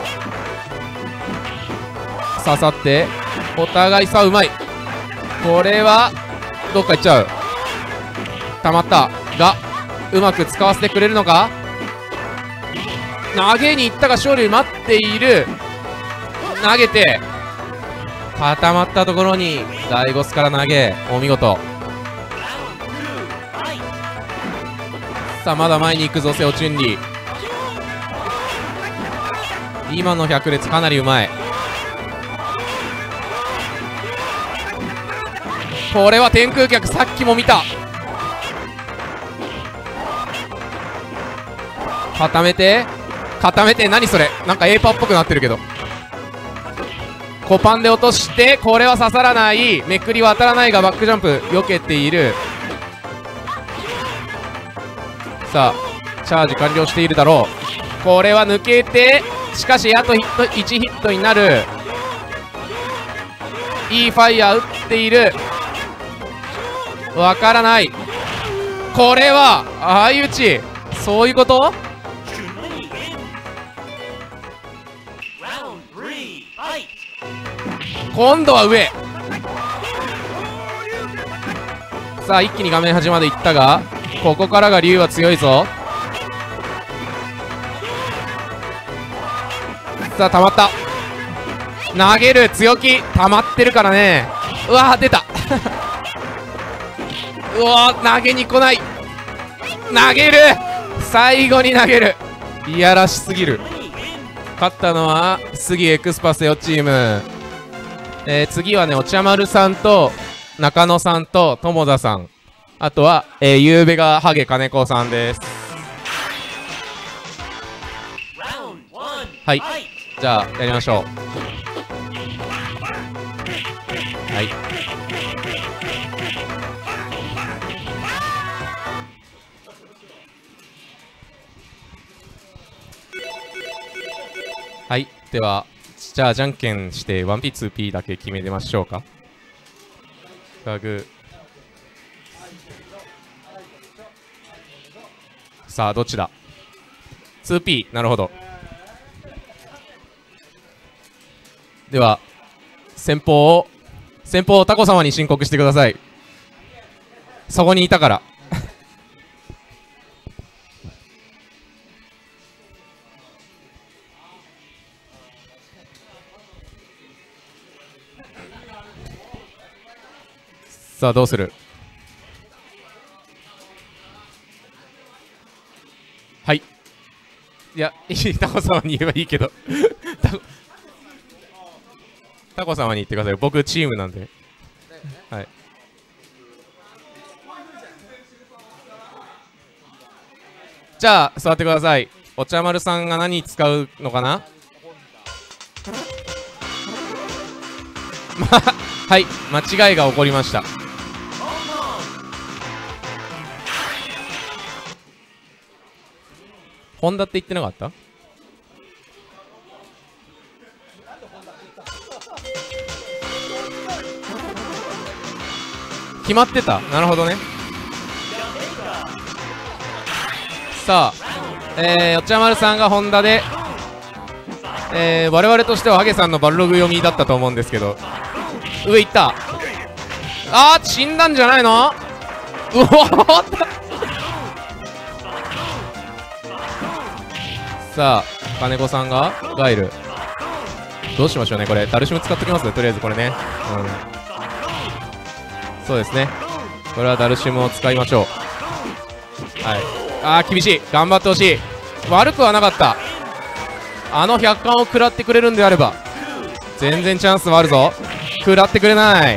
刺さってお互いさあうまい。これはどっか行っちゃう。溜まったがうまく使わせてくれるのか。投げに行ったが勝利待っている。投げて固まったところにダイゴスから投げ、お見事。さあまだ前に行くぞ瀬尾チュンリー。今の百列かなりうまい。これは天空脚、さっきも見た。固めて固めて、何それ、なんか A パっぽくなってるけど。コパンで落として、これは刺さらない。めくりは当たらないがバックジャンプ避けている。さあチャージ完了しているだろう。これは抜けて、しかしあとヒットいちヒットになる。いいファイヤー打っている。わからない。これは相打ち、そういうこと。今度は上。さあ一気に画面端までいったが、ここからが龍は強いぞ。さあ溜まった。投げる。強気溜まってるからね。うわー出たうわー投げに来ない。投げる。最後に投げる。いやらしすぎる。勝ったのは杉エクスパセオチーム。えー、次はねお茶丸さんと中野さんと友田さん、あとは、えー、ゆうべがハゲ金子さんです。はい、じゃあやりましょう。はい、はい、ではじゃあじゃんけんして ワンピーツーピー だけ決めてましょうか。ガグ。さあどっちだ。 ツーピー。 なるほど。では先方を先方をタコ様に申告してください。そこにいたからさあどうする。はい、いやタコ様に言えばいいけどタコ様に言ってください。僕チームなんで。はい、じゃあ座ってください。お茶丸さんが何使うのかな。 はい、間違いが起こりました。ホンダって言ってなかった？決まってた。なるほどね。さあ、えー、よっちゃまるさんがホンダで、えー、我々としてはハゲさんのバルログ読みだったと思うんですけど、上行った。あー、死んだんじゃないの？うおーさあ、金子さんがガイル。どうしましょうね、これ。ダルシム使っときますね、とりあえずこれね。うん。そうですね。これはダルシムを使いましょう。はい。あー、厳しい。頑張ってほしい。悪くはなかった。あのひゃっかんを食らってくれるんであれば、全然チャンスはあるぞ。食らってくれない。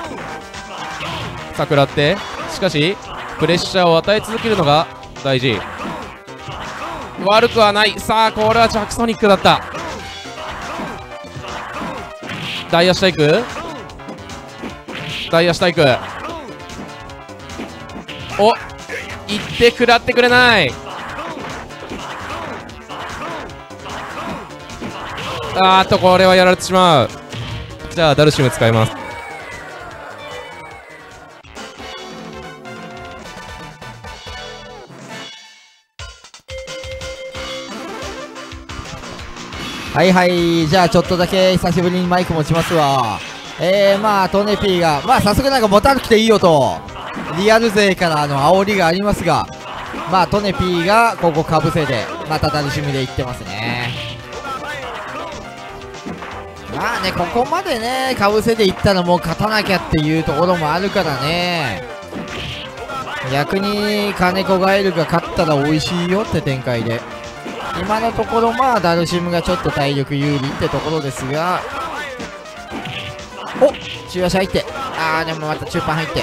さあ、食らって。しかし、プレッシャーを与え続けるのが大事。悪くはない。さあ、これはジャックソニックだった。ダイヤ下行く？ダイヤ下行く。お、行って食らってくれない。あーっと、これはやられてしまう。じゃあダルシム使います。 はいはい、じゃあちょっとだけ久しぶりにマイク持ちますわ。えー、まあトネピーがまあ早速なんか持たなくていいよとリアル勢からの煽りがありますが、まあトネピーがここかぶせでまたダルシムでいってますね。まあね、ここまでねかぶせでいったらもう勝たなきゃっていうところもあるからね、逆に金子ガエルが勝ったら美味しいよって展開で、今のところまあダルシムがちょっと体力有利ってところですが、お、中足入って、あーでもまた中盤入って、こ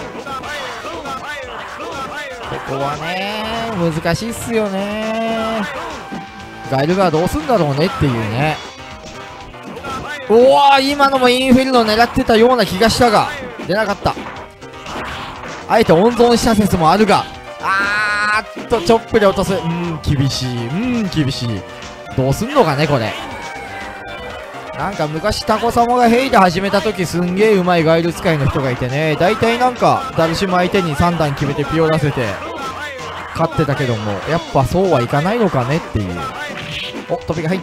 こはね難しいっすよね。ガエルがどうすんだろうねっていうね。おお、今のもインフィルノ狙ってたような気がしたが出なかった。あえて温存した説もあるが、あーっとチョップで落とす。うーん厳しい、うーん厳しい。どうすんのかねこれ。なんか昔タコ様がヘイで始めた時すんげえうまいガイル使いの人がいてね、大体なんかダルシム相手にさん段決めてピオらせて勝ってたけども、やっぱそうはいかないのかねっていう。お、飛びが入った。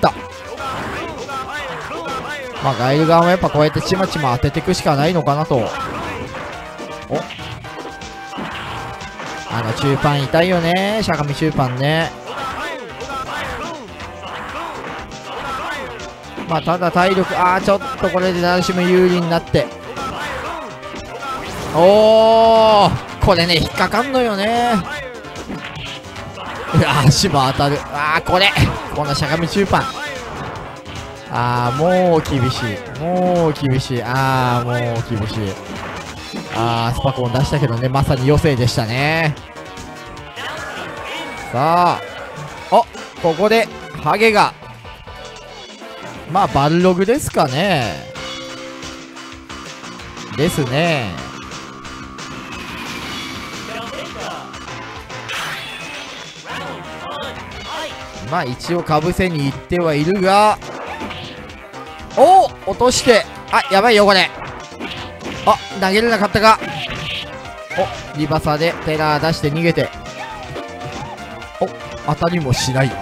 まあガイル側もやっぱこうやってちまちま当てていくしかないのかなと。お、あの中盤痛いよね、しゃがみ中盤ね。まあただ体力、ああちょっとこれでダルシム有利になって、おーこれね引っかかんのよね。足も当たる。ああこれこのしゃがみ中盤、ああもう厳しい、もう厳しい、ああもう厳しい。ああスパコン出したけどね、まさに余生でしたね。さあお、ここでハゲがまあバルログですかね。ですね。まあ一応かぶせに行ってはいるが、おお落として、あやばいよこれ。あ投げれなかったか。おリバサでテラー出して逃げて、お当たりもしない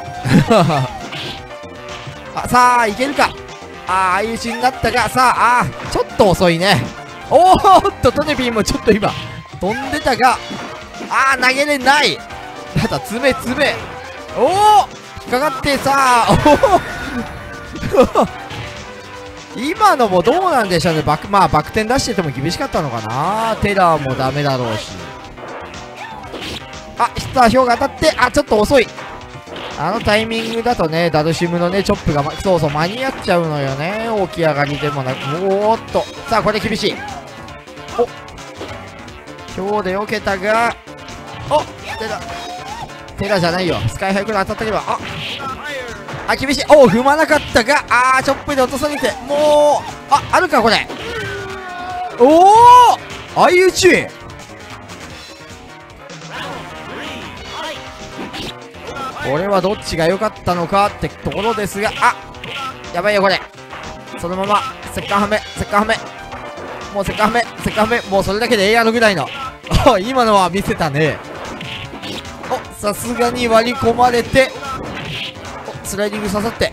あさあいけるか。ああ相打ちになったが、さああーちょっと遅いね。おーっとトネピーもちょっと今飛んでたが、ああ投げれない。ただ詰め詰め、おお引っかかって、さあおお今のもどうなんでしょうね。バクまあバク転出してても厳しかったのかな。テラーもダメだろうし、あヒッター票が当たって、あちょっと遅い。あのタイミングだとねダルシムのねチョップが、ま、そうそう間に合っちゃうのよね。起き上がりでもなく、おーっとさあこれ厳しい。お今日で避けたが、おテラテラじゃないよ、スカイハイクル当たったけど、ああ厳しい。お踏まなかったが、あーチョップで落とされて、もうああるかこれ。 おお相打ち。これはどっちが良かったのかってところですが、あやばいよこれ。そのまま石棺はめ石棺はめもう石棺はめ石棺はめもうそれだけでええやろぐらいの今のは見せたね。おさすがに割り込まれて、おスライディング刺さって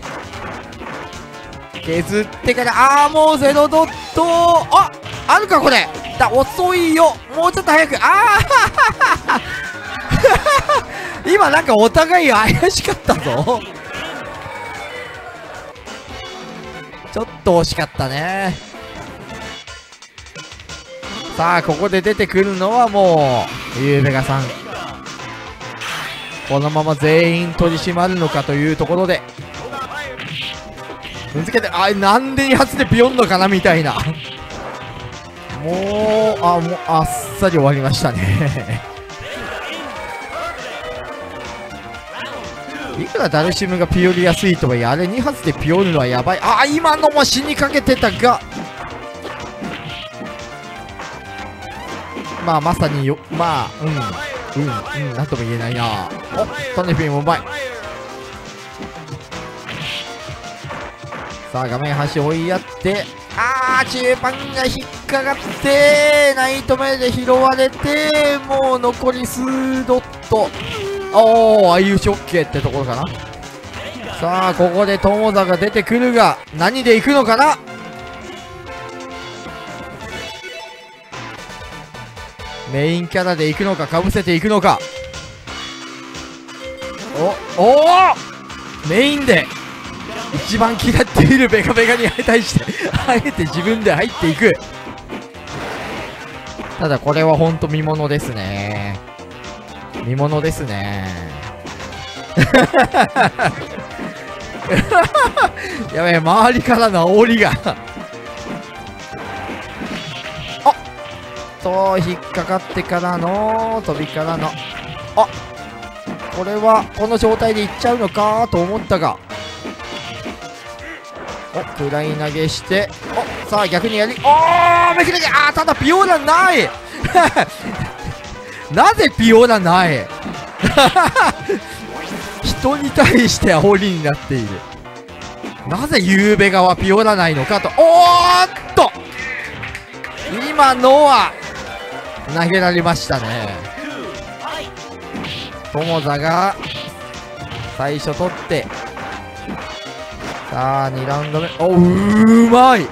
削ってから、ああもうゼロドット。ああるかこれだ。遅いよ、もうちょっと早く。ああ今なんかお互い怪しかったぞちょっと惜しかったね。さあここで出てくるのはもうゆうべがさん。このまま全員取り締まるのかというところで踏んづけて、あなんでに発でビヨンのかなみたいなもうあもうあっさり終わりましたねいくらダルシムがピヨりやすいとはいえ、あれに発でピヨるのはやばい。あ今のも死にかけてたが、まあまさによ、まあうんうんうんなんとも言えないな。おトネフィンもうまい。さあ画面端追いやって、あー中盤が引っかかってナイトメイで拾われて、もう残り数ドット。おお相打ち OK ってところかな。さあここで友田が出てくるが、何で行くのかな。メインキャラで行くのか、かぶせていくのか。おおーメインで一番嫌っているベカベカに対してあえて自分で入っていく。ただこれはほんと見ものですね。見ものですねやべえ周りからの煽りがあっと引っかかってからの飛びからの、あこれはこの状態でいっちゃうのかと思ったが、おフライ投げして、おさあ逆にやり、おーめくれげ、あーただピオーラないなぜピオーラない人に対して煽りになっている。なぜゆうべがはピオーラないのかと。おーっと今のは投げられましたね。友田が最初取って、さあにラウンド目、おうまい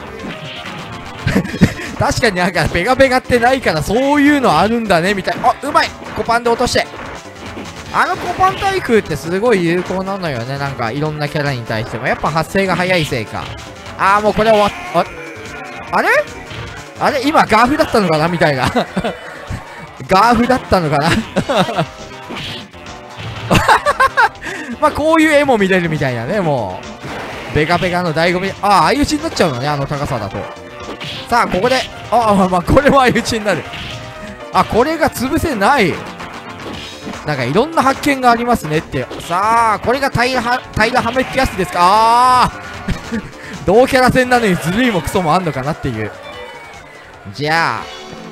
確かになんかベガベガってないからそういうのあるんだねみたいな。あうまいコパンで落として、あのコパン対空ってすごい有効なのよね。なんかいろんなキャラに対してもやっぱ発生が早いせいか。ああもうこれ終わっああれあれ今ガーフだったのかなみたいなガーフだったのかなまあこういう絵も見れるみたいなね。もうベガベガの醍醐味。ああ相打ちになっちゃうのね、あの高さだと。さあここでああまあこれも相打ちになる。あこれが潰せない。なんかいろんな発見がありますねって。さあこれが平らは平らはめってやつですか。ああ同キャラ戦なのにずるいもクソもあんのかなっていう。じゃあ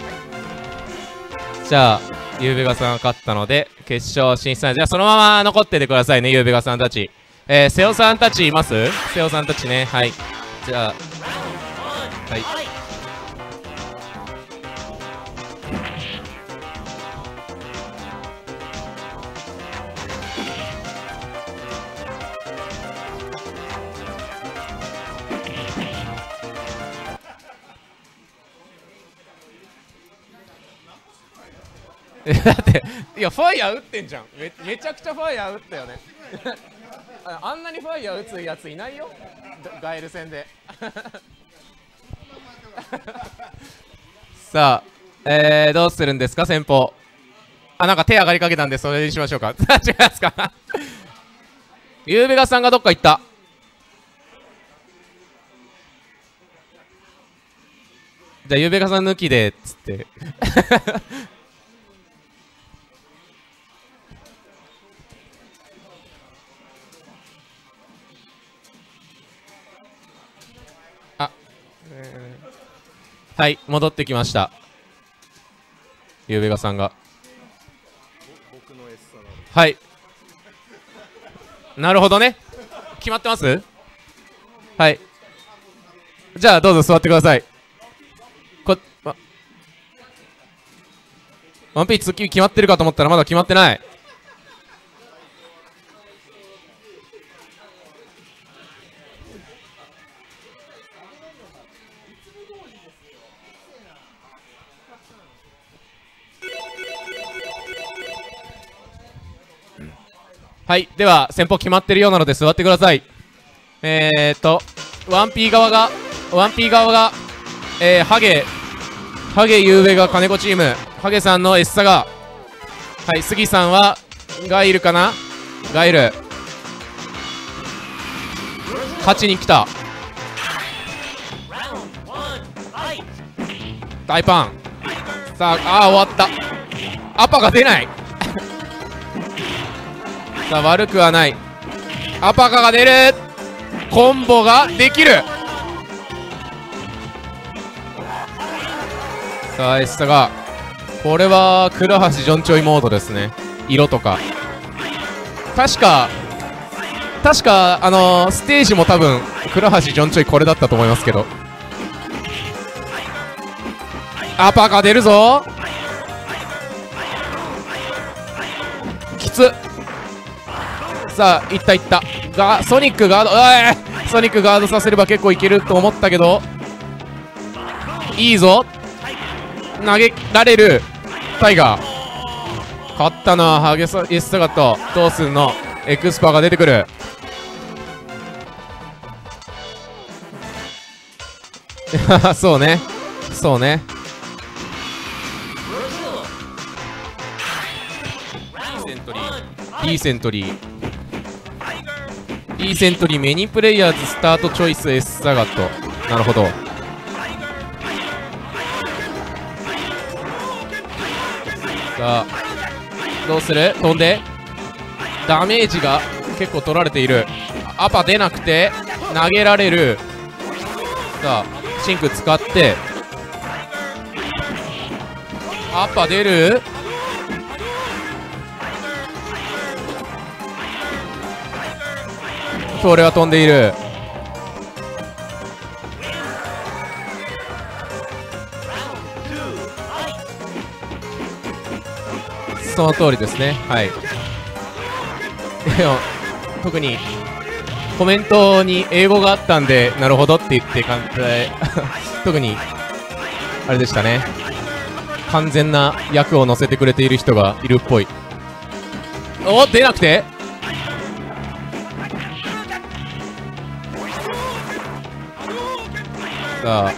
じゃあゆうべがさんが勝ったので決勝進出なんで、じゃあそのまま残っててくださいね、ゆうべがさんたち。えー、瀬尾さんたちいます？瀬尾さんたちね。はい、じゃあはいだっていやファイヤー打ってんじゃん。 め, めちゃくちゃファイヤー打ったよねあ, あんなにファイヤー打つやついないよガエル戦でさあ、えー、どうするんですか先方。あなんか手上がりかけたんでそれにしましょうか違いますかゆうべがさんがどっか行った。じゃあゆうべがさん抜きでっつってあ、えはい、戻ってきました。ゆうべがさんが。はい。なるほどね。決まってます？はい。じゃあ、どうぞ座ってください。こ、ま、ワンピース決まってるかと思ったらまだ決まってない。はい、では先方決まってるようなので座ってください。えーっと ワンピー 側が ワンピー 側が、えー、ハゲハゲゆうべが金子チーム、ハゲさんの S サガ、はい、杉さんはガイルかな、ガイルはちに来た。大パンさあ、あー終わった。アパが出ないさあ悪くはない。アパカが出る。コンボができる。さあ S サガ、これは倉橋ジョンチョイモードですね。色とか確か確かあのー、ステージも多分倉橋ジョンチョイこれだったと思いますけど。アパカ出るぞ。きつっ。さあいったいったがソニックガード、おいソニックガードさせれば結構いけると思ったけど、いいぞ、投げられる。タイガー勝ったな。ハゲサイスサガとトースンのエクスパーが出てくる。そうねそうね。いいセントリーいいセントリーいいセントリー。メニプレイヤーズスタートチョイス S サガット。なるほど。さあどうする。飛んでダメージが結構取られている。アパ出なくて投げられる。さあシンク使ってアパ出る。これは飛んでいる。その通りですね。はい。でも特にコメントに英語があったんでなるほどって言って感じで特にあれでしたね。完全な役を乗せてくれている人がいるっぽい。お出なくてさあ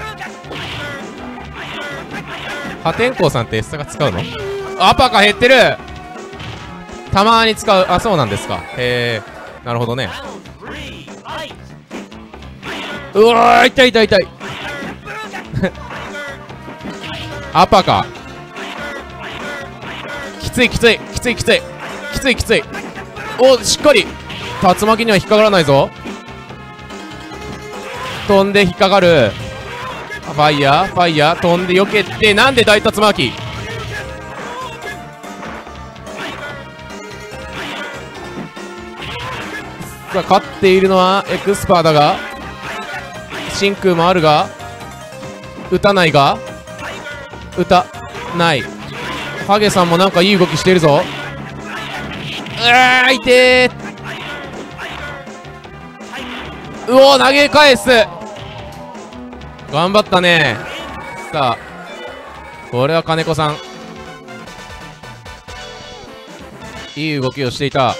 破天荒さんって S サガ使うの？アパカ減ってる。たまに使う。あ、そうなんですか。へえ、なるほどね。うわー痛い痛い痛いアパカきついきついきついきついきついきつい。おしっかり竜巻には引っかからないぞ。飛んで引っかかる。ファイヤーファイヤー飛んで避けて、なんで大竜巻。さあ勝っているのはエクスパーだが、真空もあるが打たないが打たない。ハゲさんもなんかいい動きしているぞ。うわー痛え。うお投げ返す。頑張ったね。さあこれは金子さんいい動きをしていた。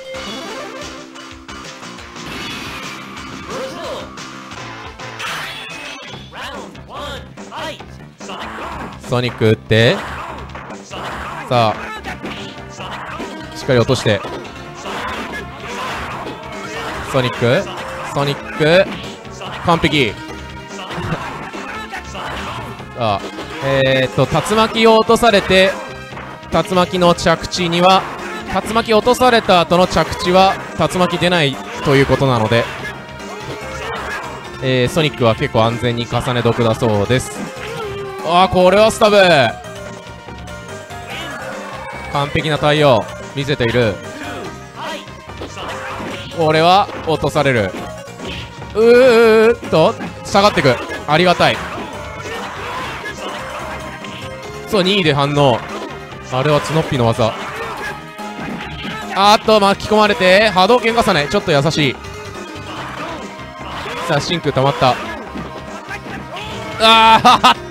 ソニック打ってさあしっかり落としてソニックソニック完璧さあえー、っと竜巻を落とされて竜巻の着地には竜巻落とされた後の着地は竜巻出ないということなので、えー、ソニックは結構安全に重ね得だそうです。 ああ、これはスタブ。完璧な対応見せている。これは落とされる。うーっと下がってく。ありがたい。そう、にいで反応。あれはツノッピーの技。あーっと巻き込まれて波動拳重ね、ちょっと優しい。さあ真空溜まった。ああ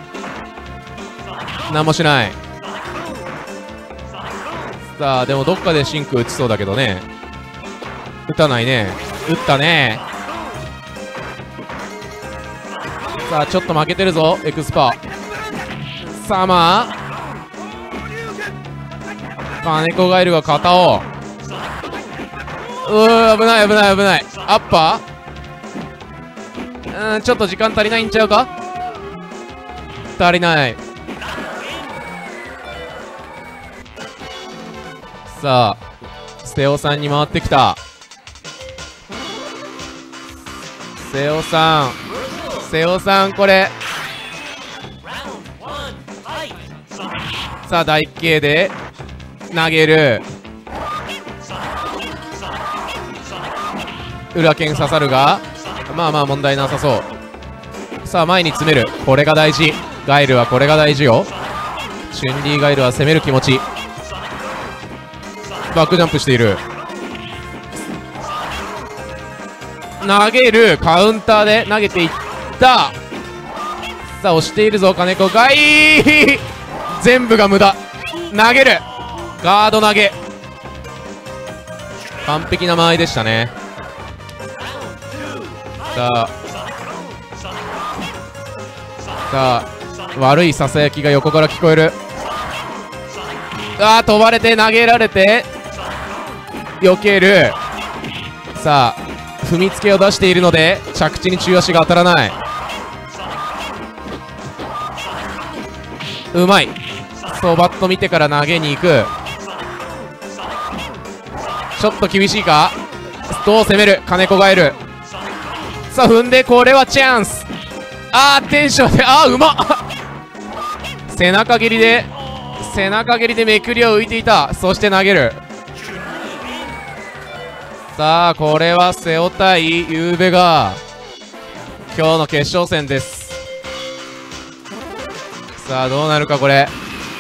何もしない。さあでもどっかで真空打ちそうだけどね。打たないね。打ったね。さあちょっと負けてるぞエクスパ。さあまあ金子ガエルが肩を。うー危ない危ない危ない。アッパー。うんちょっと時間足りないんちゃうか。足りない。さあ瀬尾さんに回ってきた。瀬尾さん瀬尾さんこれさあ大慶で投げる。裏剣刺さるがまあまあ問題なさそう。さあ前に詰める。これが大事。ガイルはこれが大事よ。チュンリーガイルは攻める気持ち。バックジャンプしている。投げる。カウンターで投げていった。さあ押しているぞ金子ガイ全部が無駄。投げる。ガード投げ。完璧な間合いでしたね。さあさあ悪いささやきが横から聞こえる。あー飛ばれて投げられて避ける。さあ踏みつけを出しているので着地に中足が当たらない。うまい。そうバット見てから投げに行く。ちょっと厳しいか。どう攻める金子ガエル。さあ踏んでこれはチャンス。あーテンションであーうまっ背中蹴りで背中蹴りでめくりを浮いていた。そして投げる。さあこれは瀬尾対ゆうべが今日の決勝戦です。さあどうなるかこれ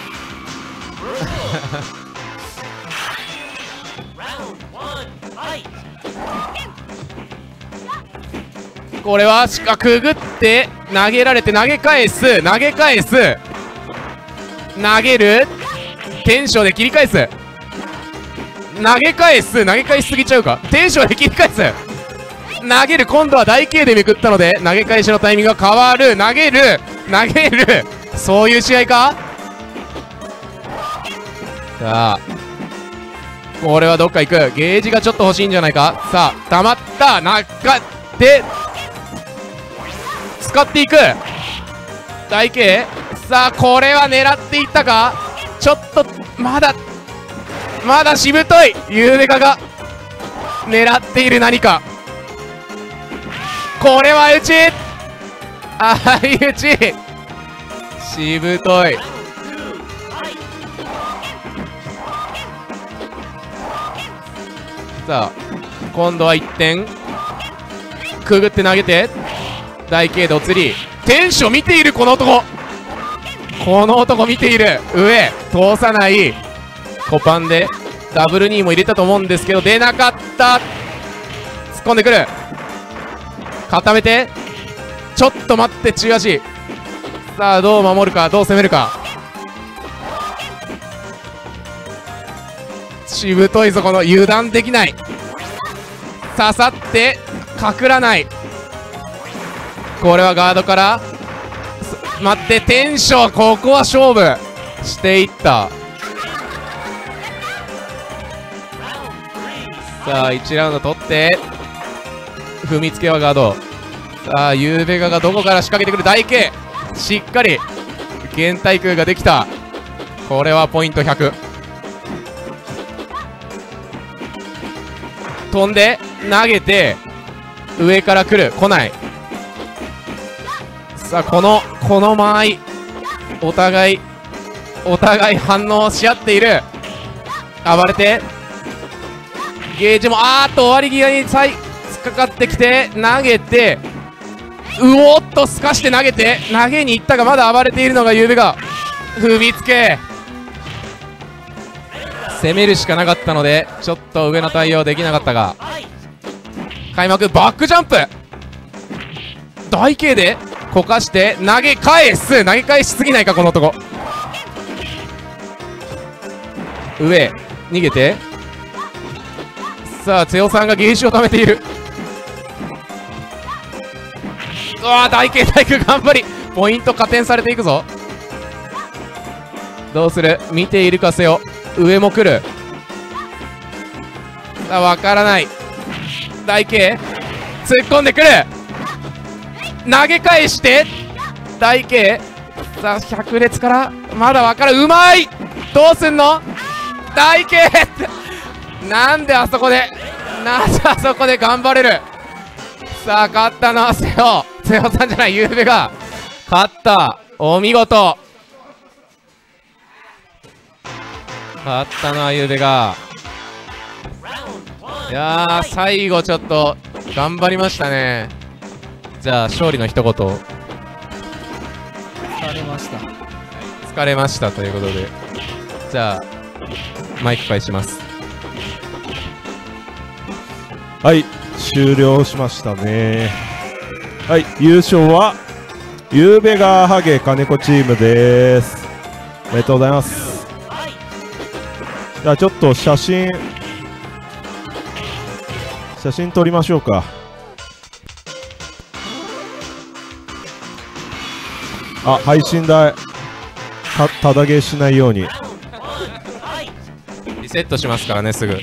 これはしかくぐって投げられて投げ返す投げ返す投げる。テンションで切り返す。投げ返す投げ返しすぎちゃうか。テンションで切り返す。投げる。今度は大径でめくったので投げ返しのタイミングが変わる。投げる投げる。そういう試合か。さあこれはどっか行く。ゲージがちょっと欲しいんじゃないか。さあ溜まった中で使っていく大径。さあこれは狙っていったか。ちょっとまだまだしぶとい。ゆうべかが狙っている何か。これは打ち相打ちしぶとい。さあ今度はいってんくぐって投げて大径でお釣り。テンション見ているこの男。この男見ている。上通さない。コパンでダブルにも入れたと思うんですけど出なかった。突っ込んでくる。固めてちょっと待って中足。さあどう守るかどう攻めるか。しぶといぞこの油断できない。刺さってかくらない。これはガードから待ってテンション。ここは勝負していった。さあいちラウンド取って踏みつけはガード。さあゆうべががどこから仕掛けてくる。大径しっかり現対空ができた。これはポイントひゃく。飛んで投げて上から来る来ない。さあこのこの間合いお互いお互い反応し合っている。暴れてゲージもあーっと終わり際にさい突っかかってきて投げて、うおっとすかして投げて投げに行ったが、まだ暴れているのがゆうべが踏みつけ、攻めるしかなかったのでちょっと上の対応できなかったが、開幕バックジャンプ大 K でこかして投げ返す。投げ返しすぎないかこの男。上逃げて、さあ瀬尾さんがゲージを貯めている。うわー大 K 大工頑張り、ポイント加点されていくぞ。どうする、見ているか瀬尾。上も来る。さあ分からない。大 K 突っ込んでくる。投げ返して大 K、 さあ百列からまだ分からん。うまい。どうすんの大 K なんであそこでなんであそこで頑張れる。さあ勝ったのは瀬尾瀬尾さんじゃない、ゆうべが勝った。お見事。勝ったのはゆうべが。いやー最後ちょっと頑張りましたね。じゃあ勝利の一言。 疲れました。 疲れましたということで、じゃあマイク返します。 はい、終了しましたね。はい、優勝はゆうべがハゲ金子チームです。おめでとうございます。じゃあちょっと写真写真撮りましょうか。あ、配信台たただげしないようにリセットしますからね、すぐ。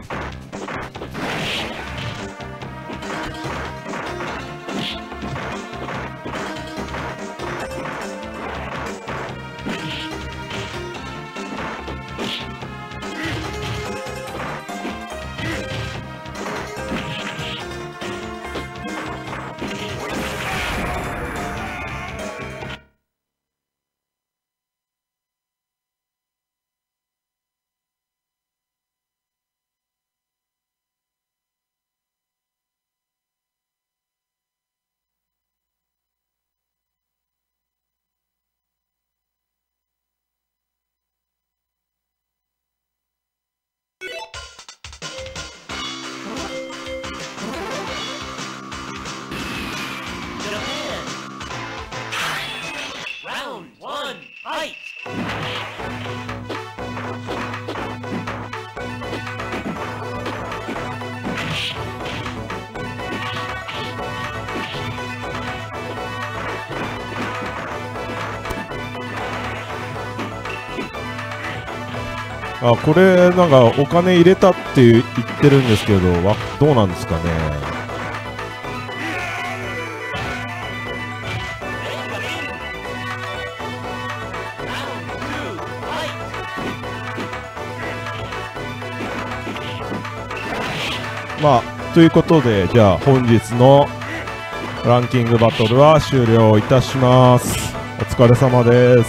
あ、これなんかお金入れたって言ってるんですけど、わどうなんですかね。まあということで、じゃあ本日のランキングバトルは終了いたします。お疲れ様です。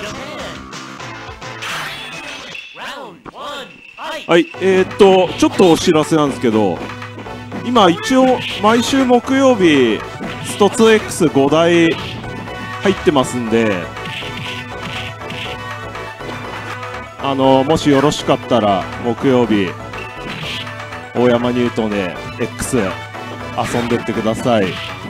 はい、えー、っとちょっとお知らせなんですけど、今一応毎週木曜日ストツーエックスご 台入ってますんで、あのもしよろしかったら木曜日大山ニュートンで X 遊んでってください。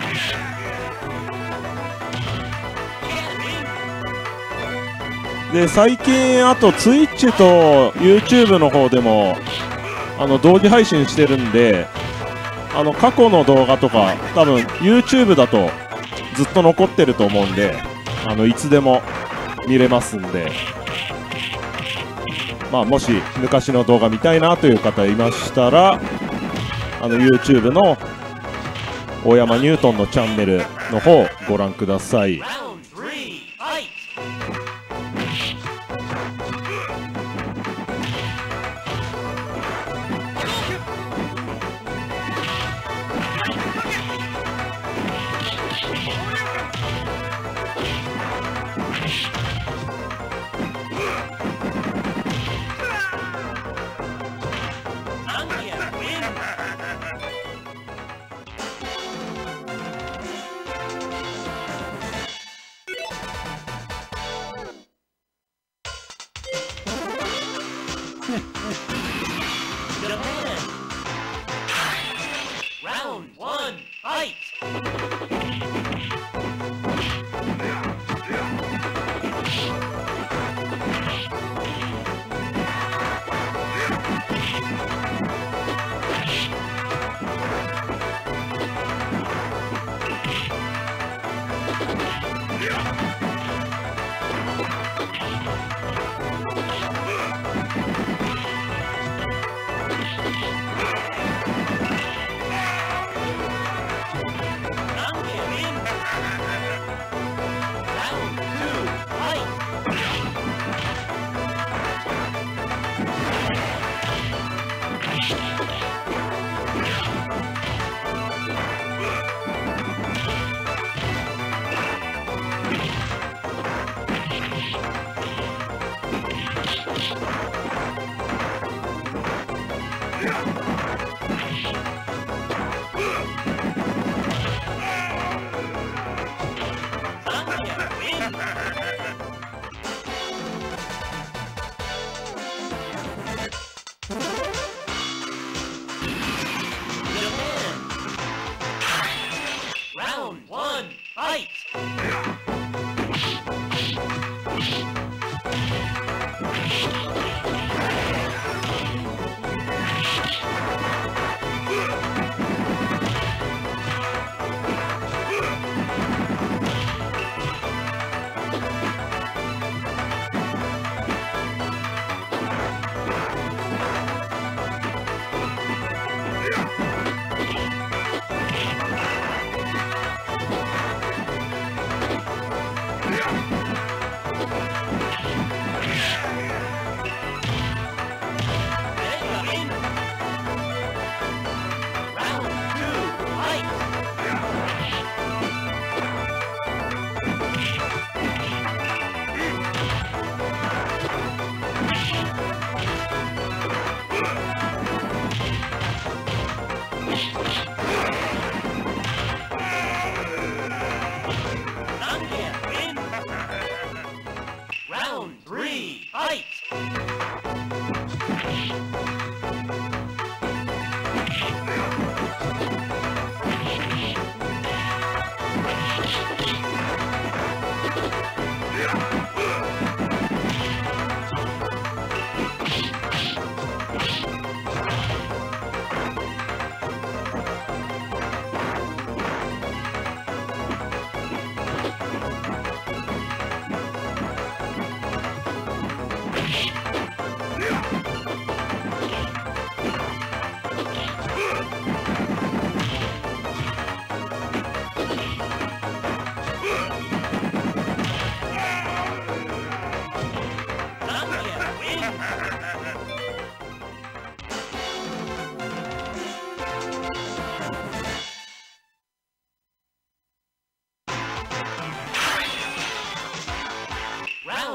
で最近あと Twitch と YouTube の方でもあの同時配信してるんで、あの過去の動画とか多分 YouTube だとずっと残ってると思うんで、あのいつでも見れますんで、まあ、もし昔の動画見たいなという方いましたら、あの YouTube の大山ニュートンのチャンネルの方ご覧ください。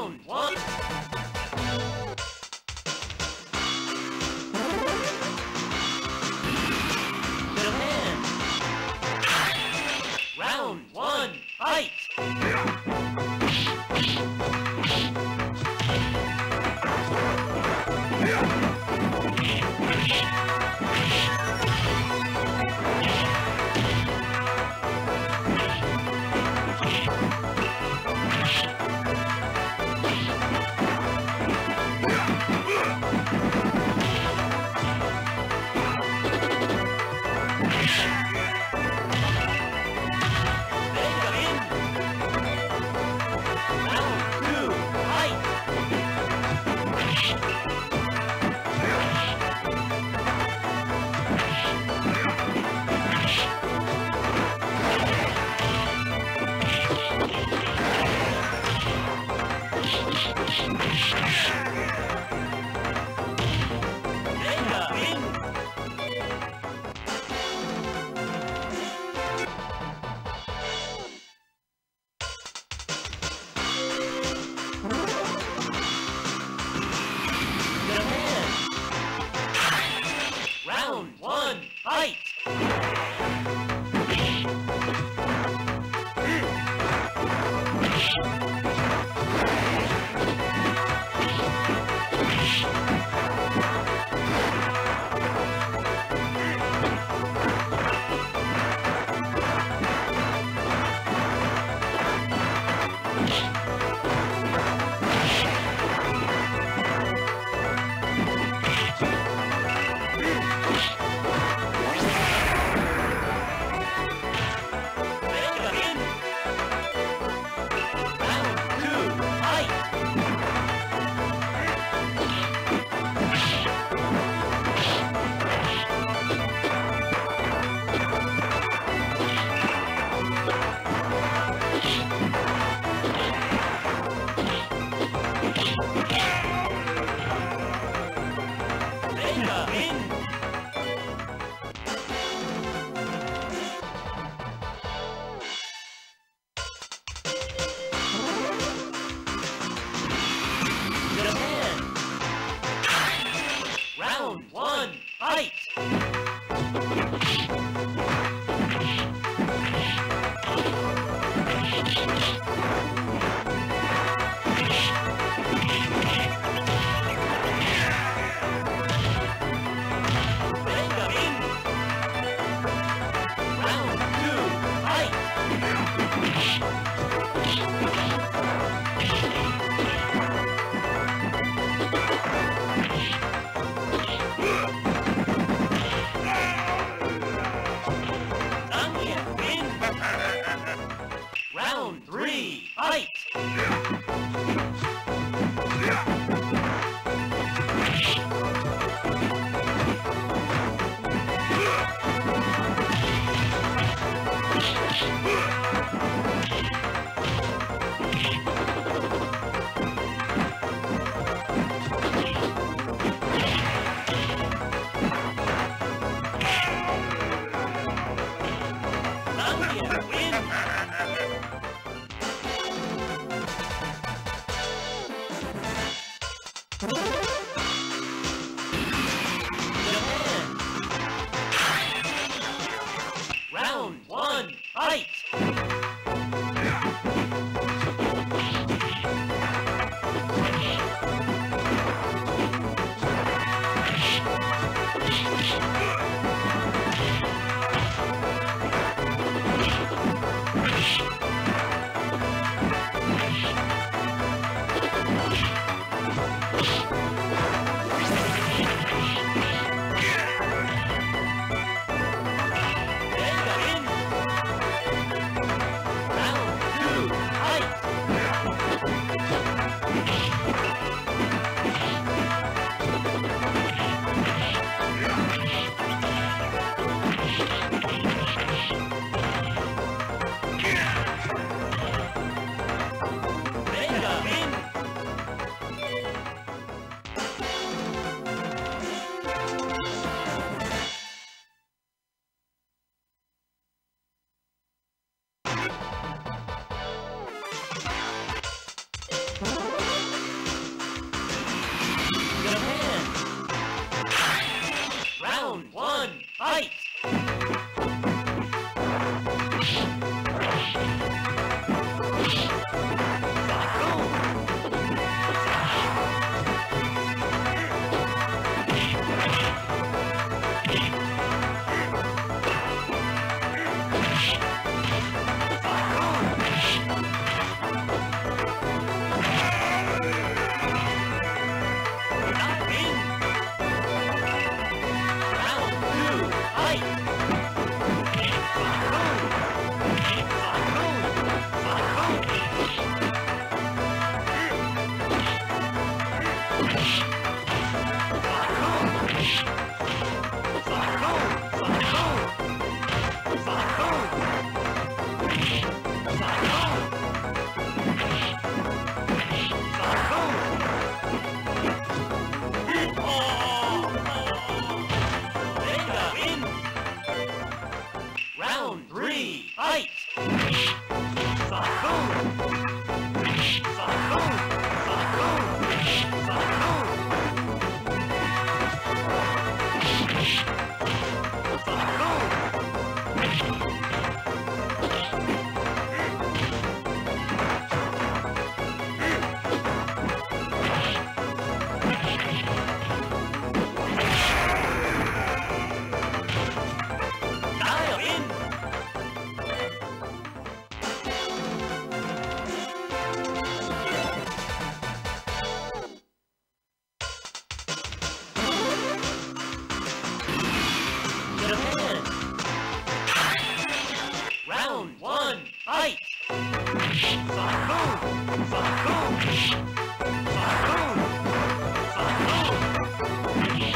Round one. Middle hand. Round one. Fight. Round one, fight! Round one, fight! Round three, fight! Round one, fight! Round three, fight! Dial in! Japan! Round one, fight! Sakoon! Sakoon! Sakoon! Sakoon!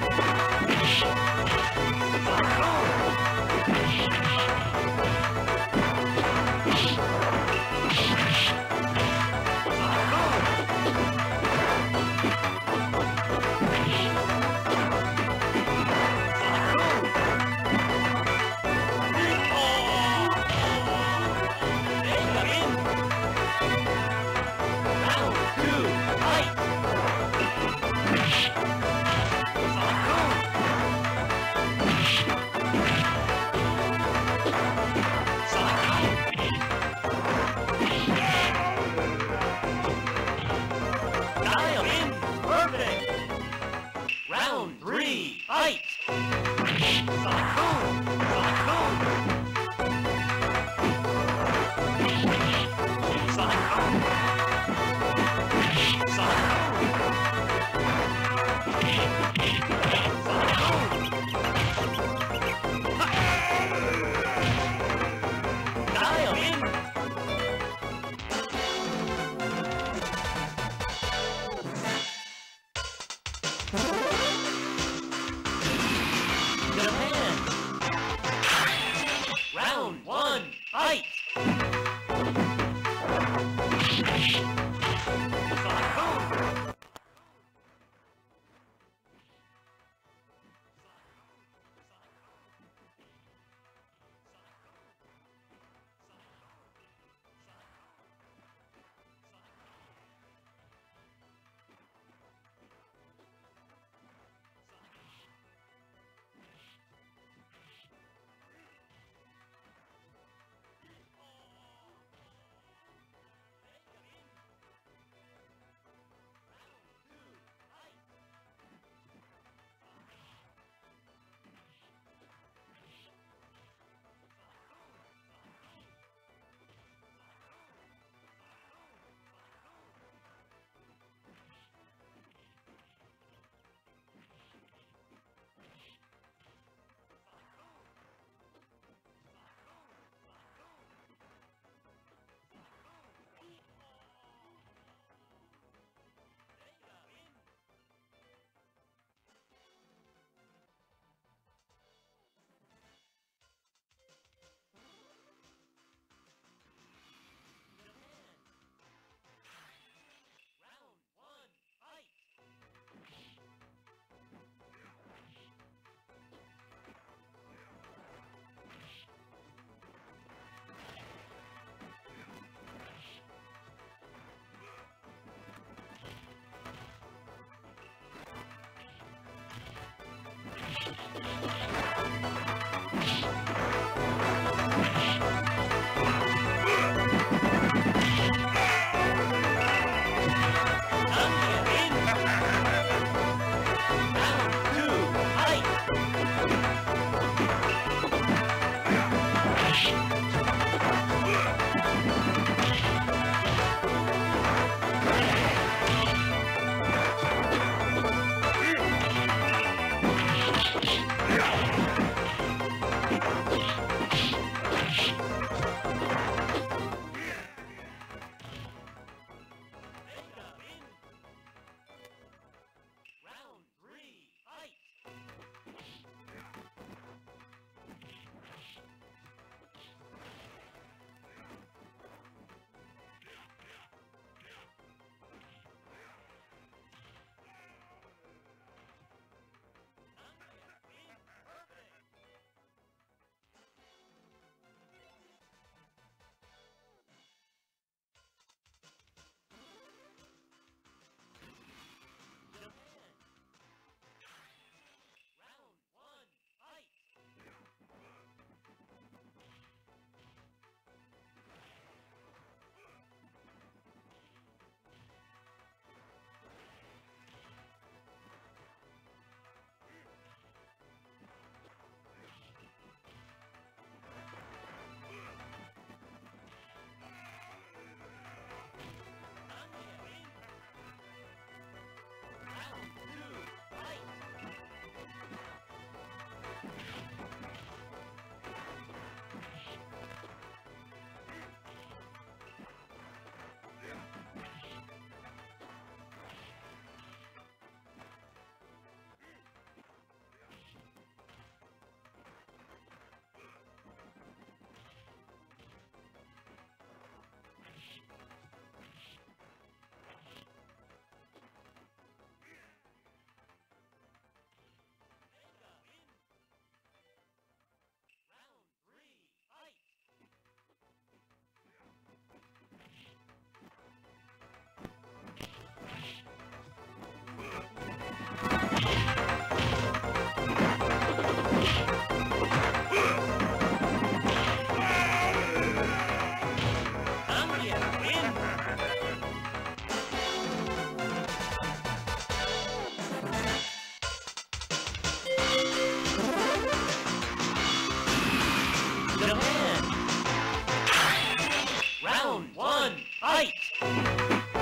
Dial in! Perfect! Round three, fight! Sakoon! Sakoon! Sakoon! Sakoon! Dial in!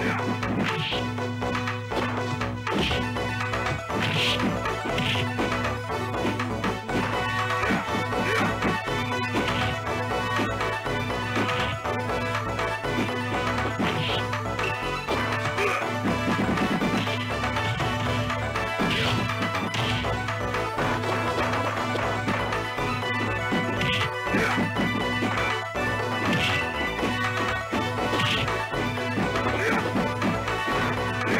う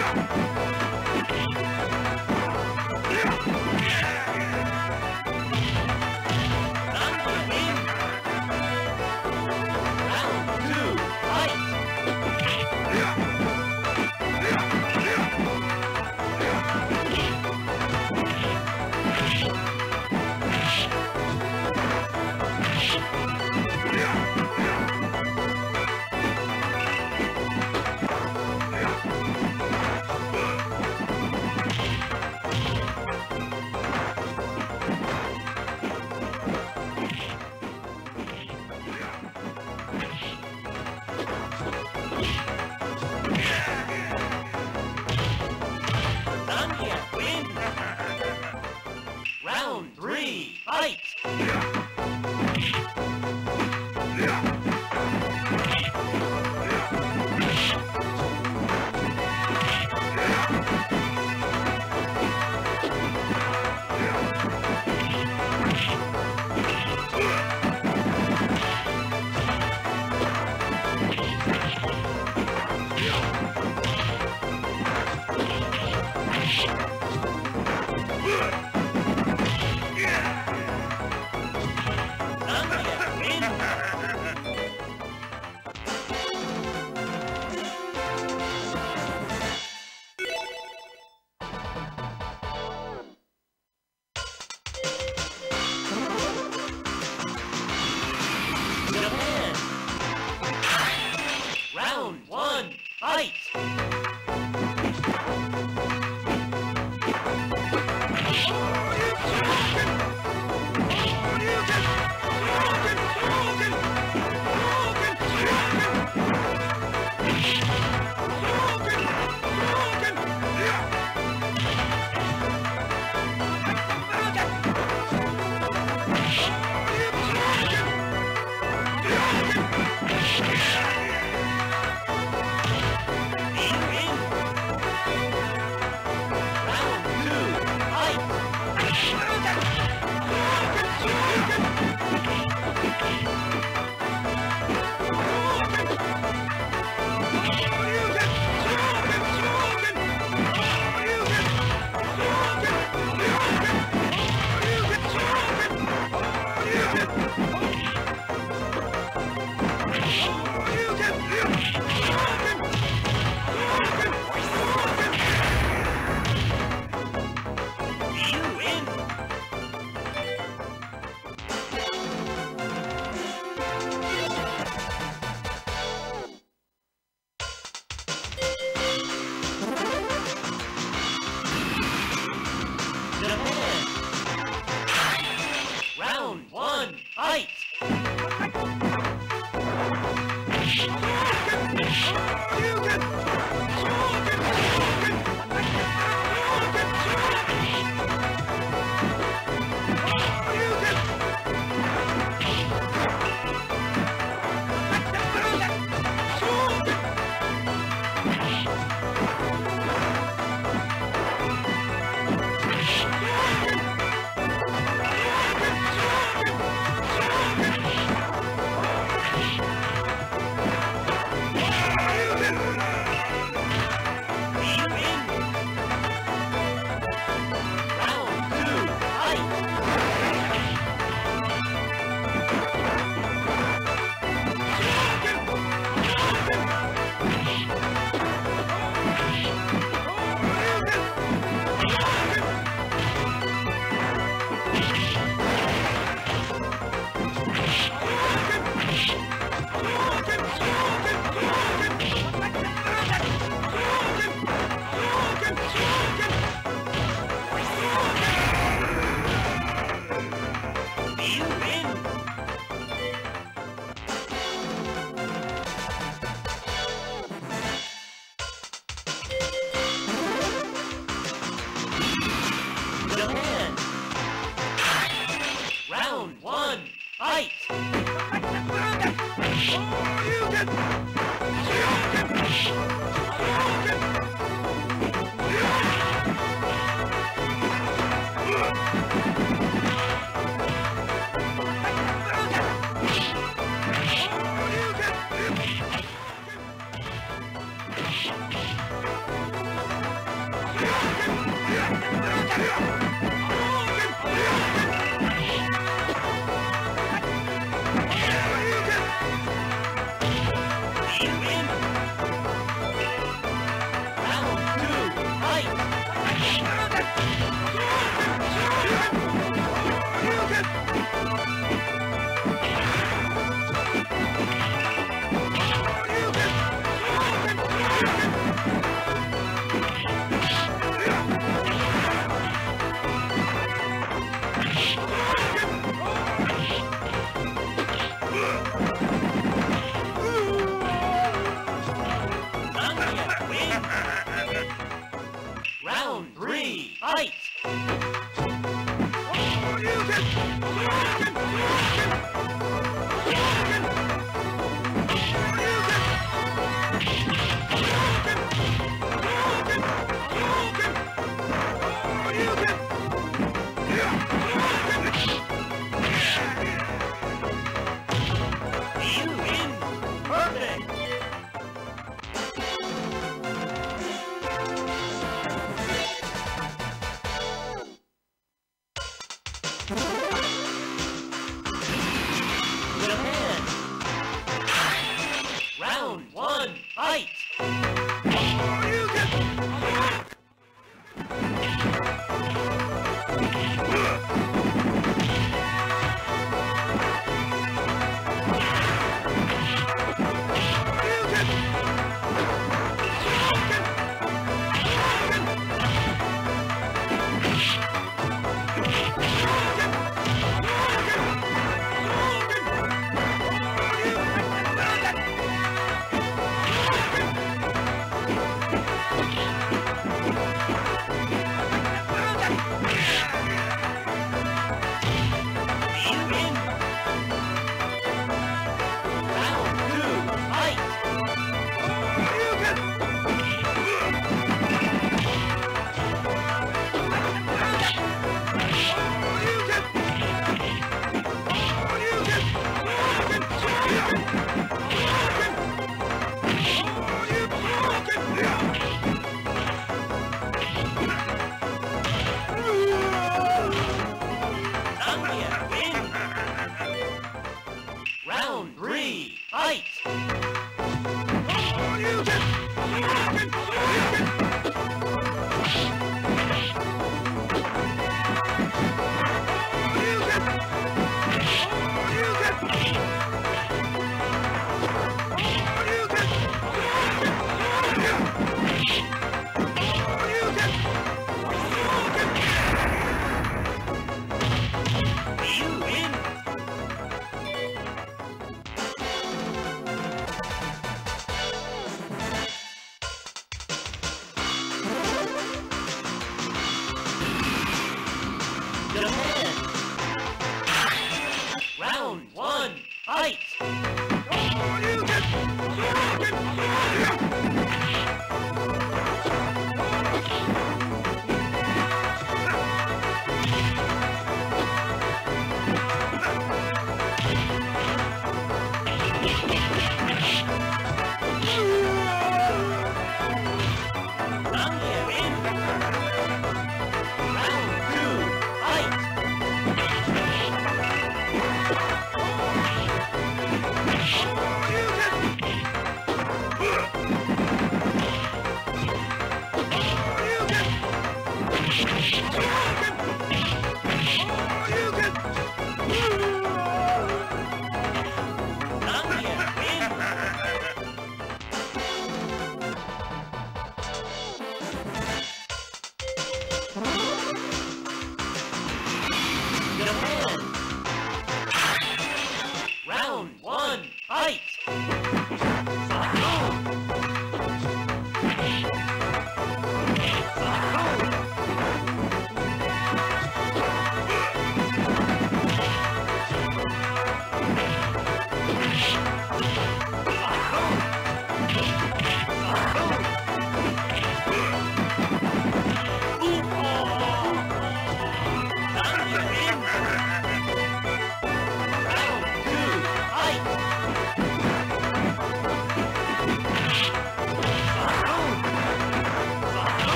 Round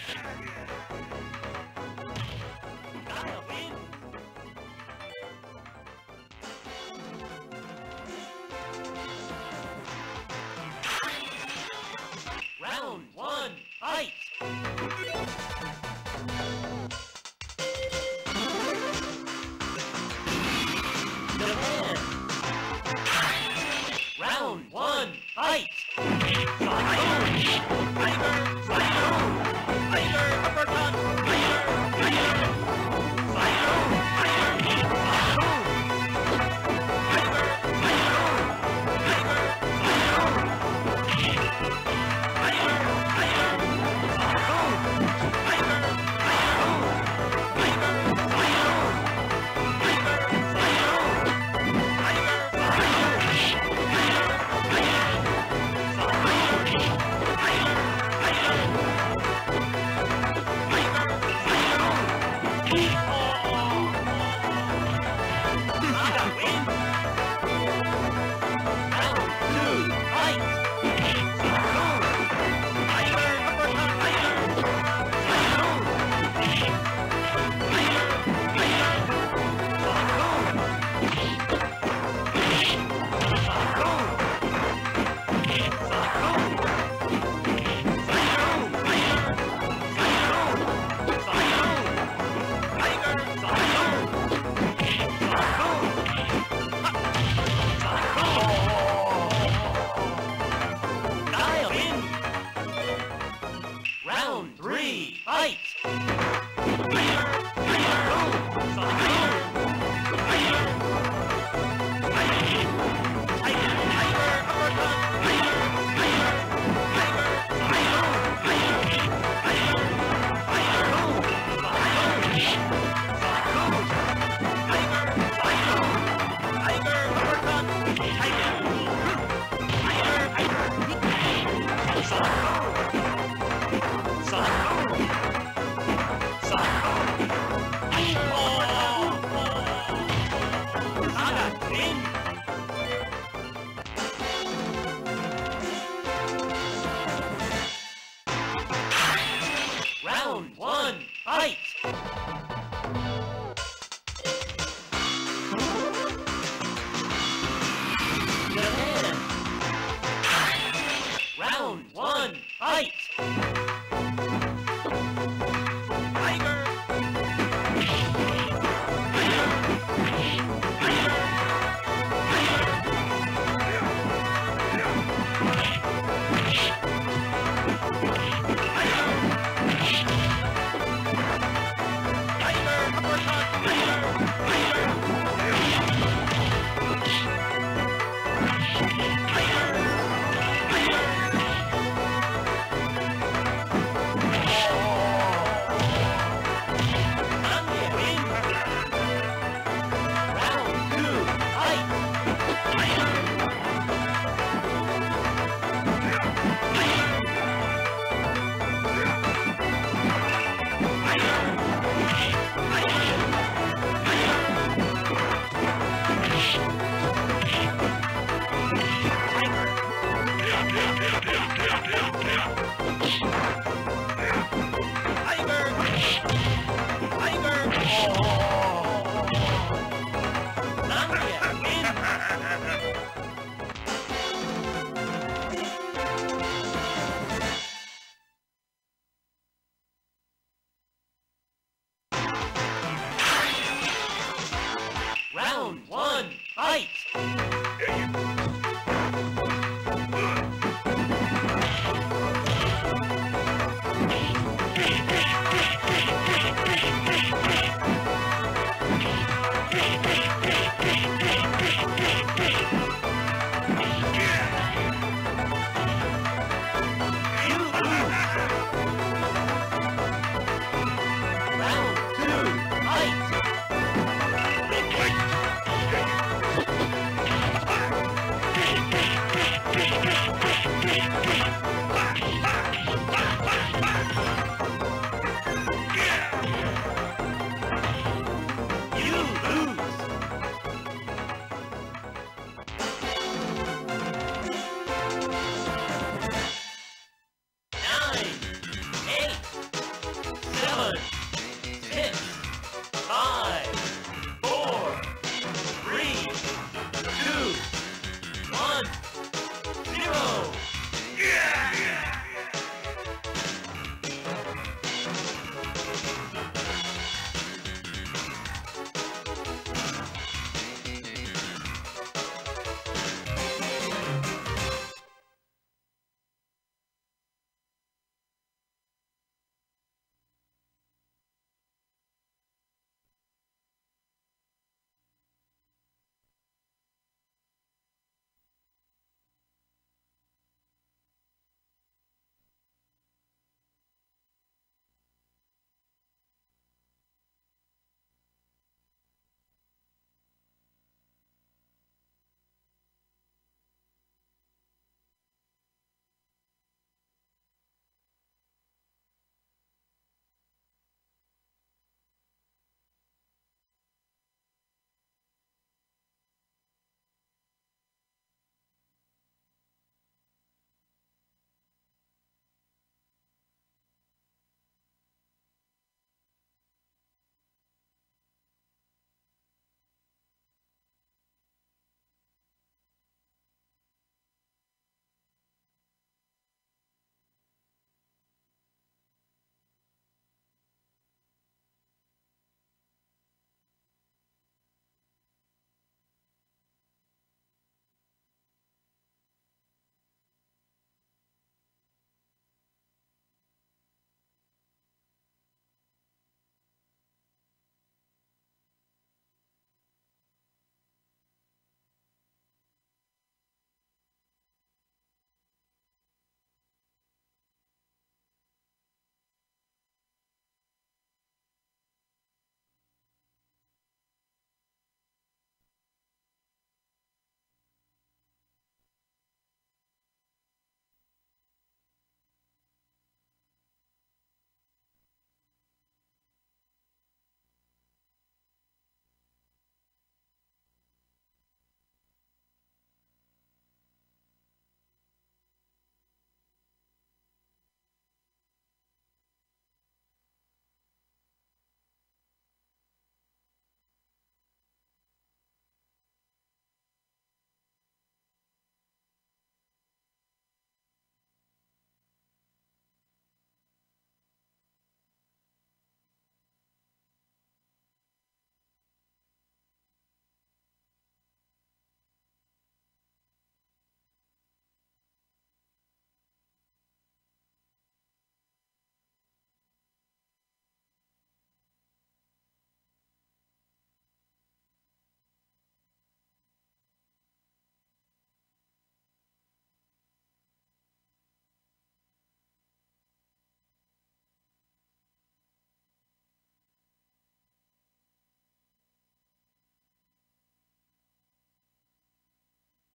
Gotta win. Round one, fight! Japan. Round one, fight! Tiger, Tiger, Tiger, uppercut, Tiger, Tiger, Tiger, Tiger, Tiger, Round three, fight! Round one, fight!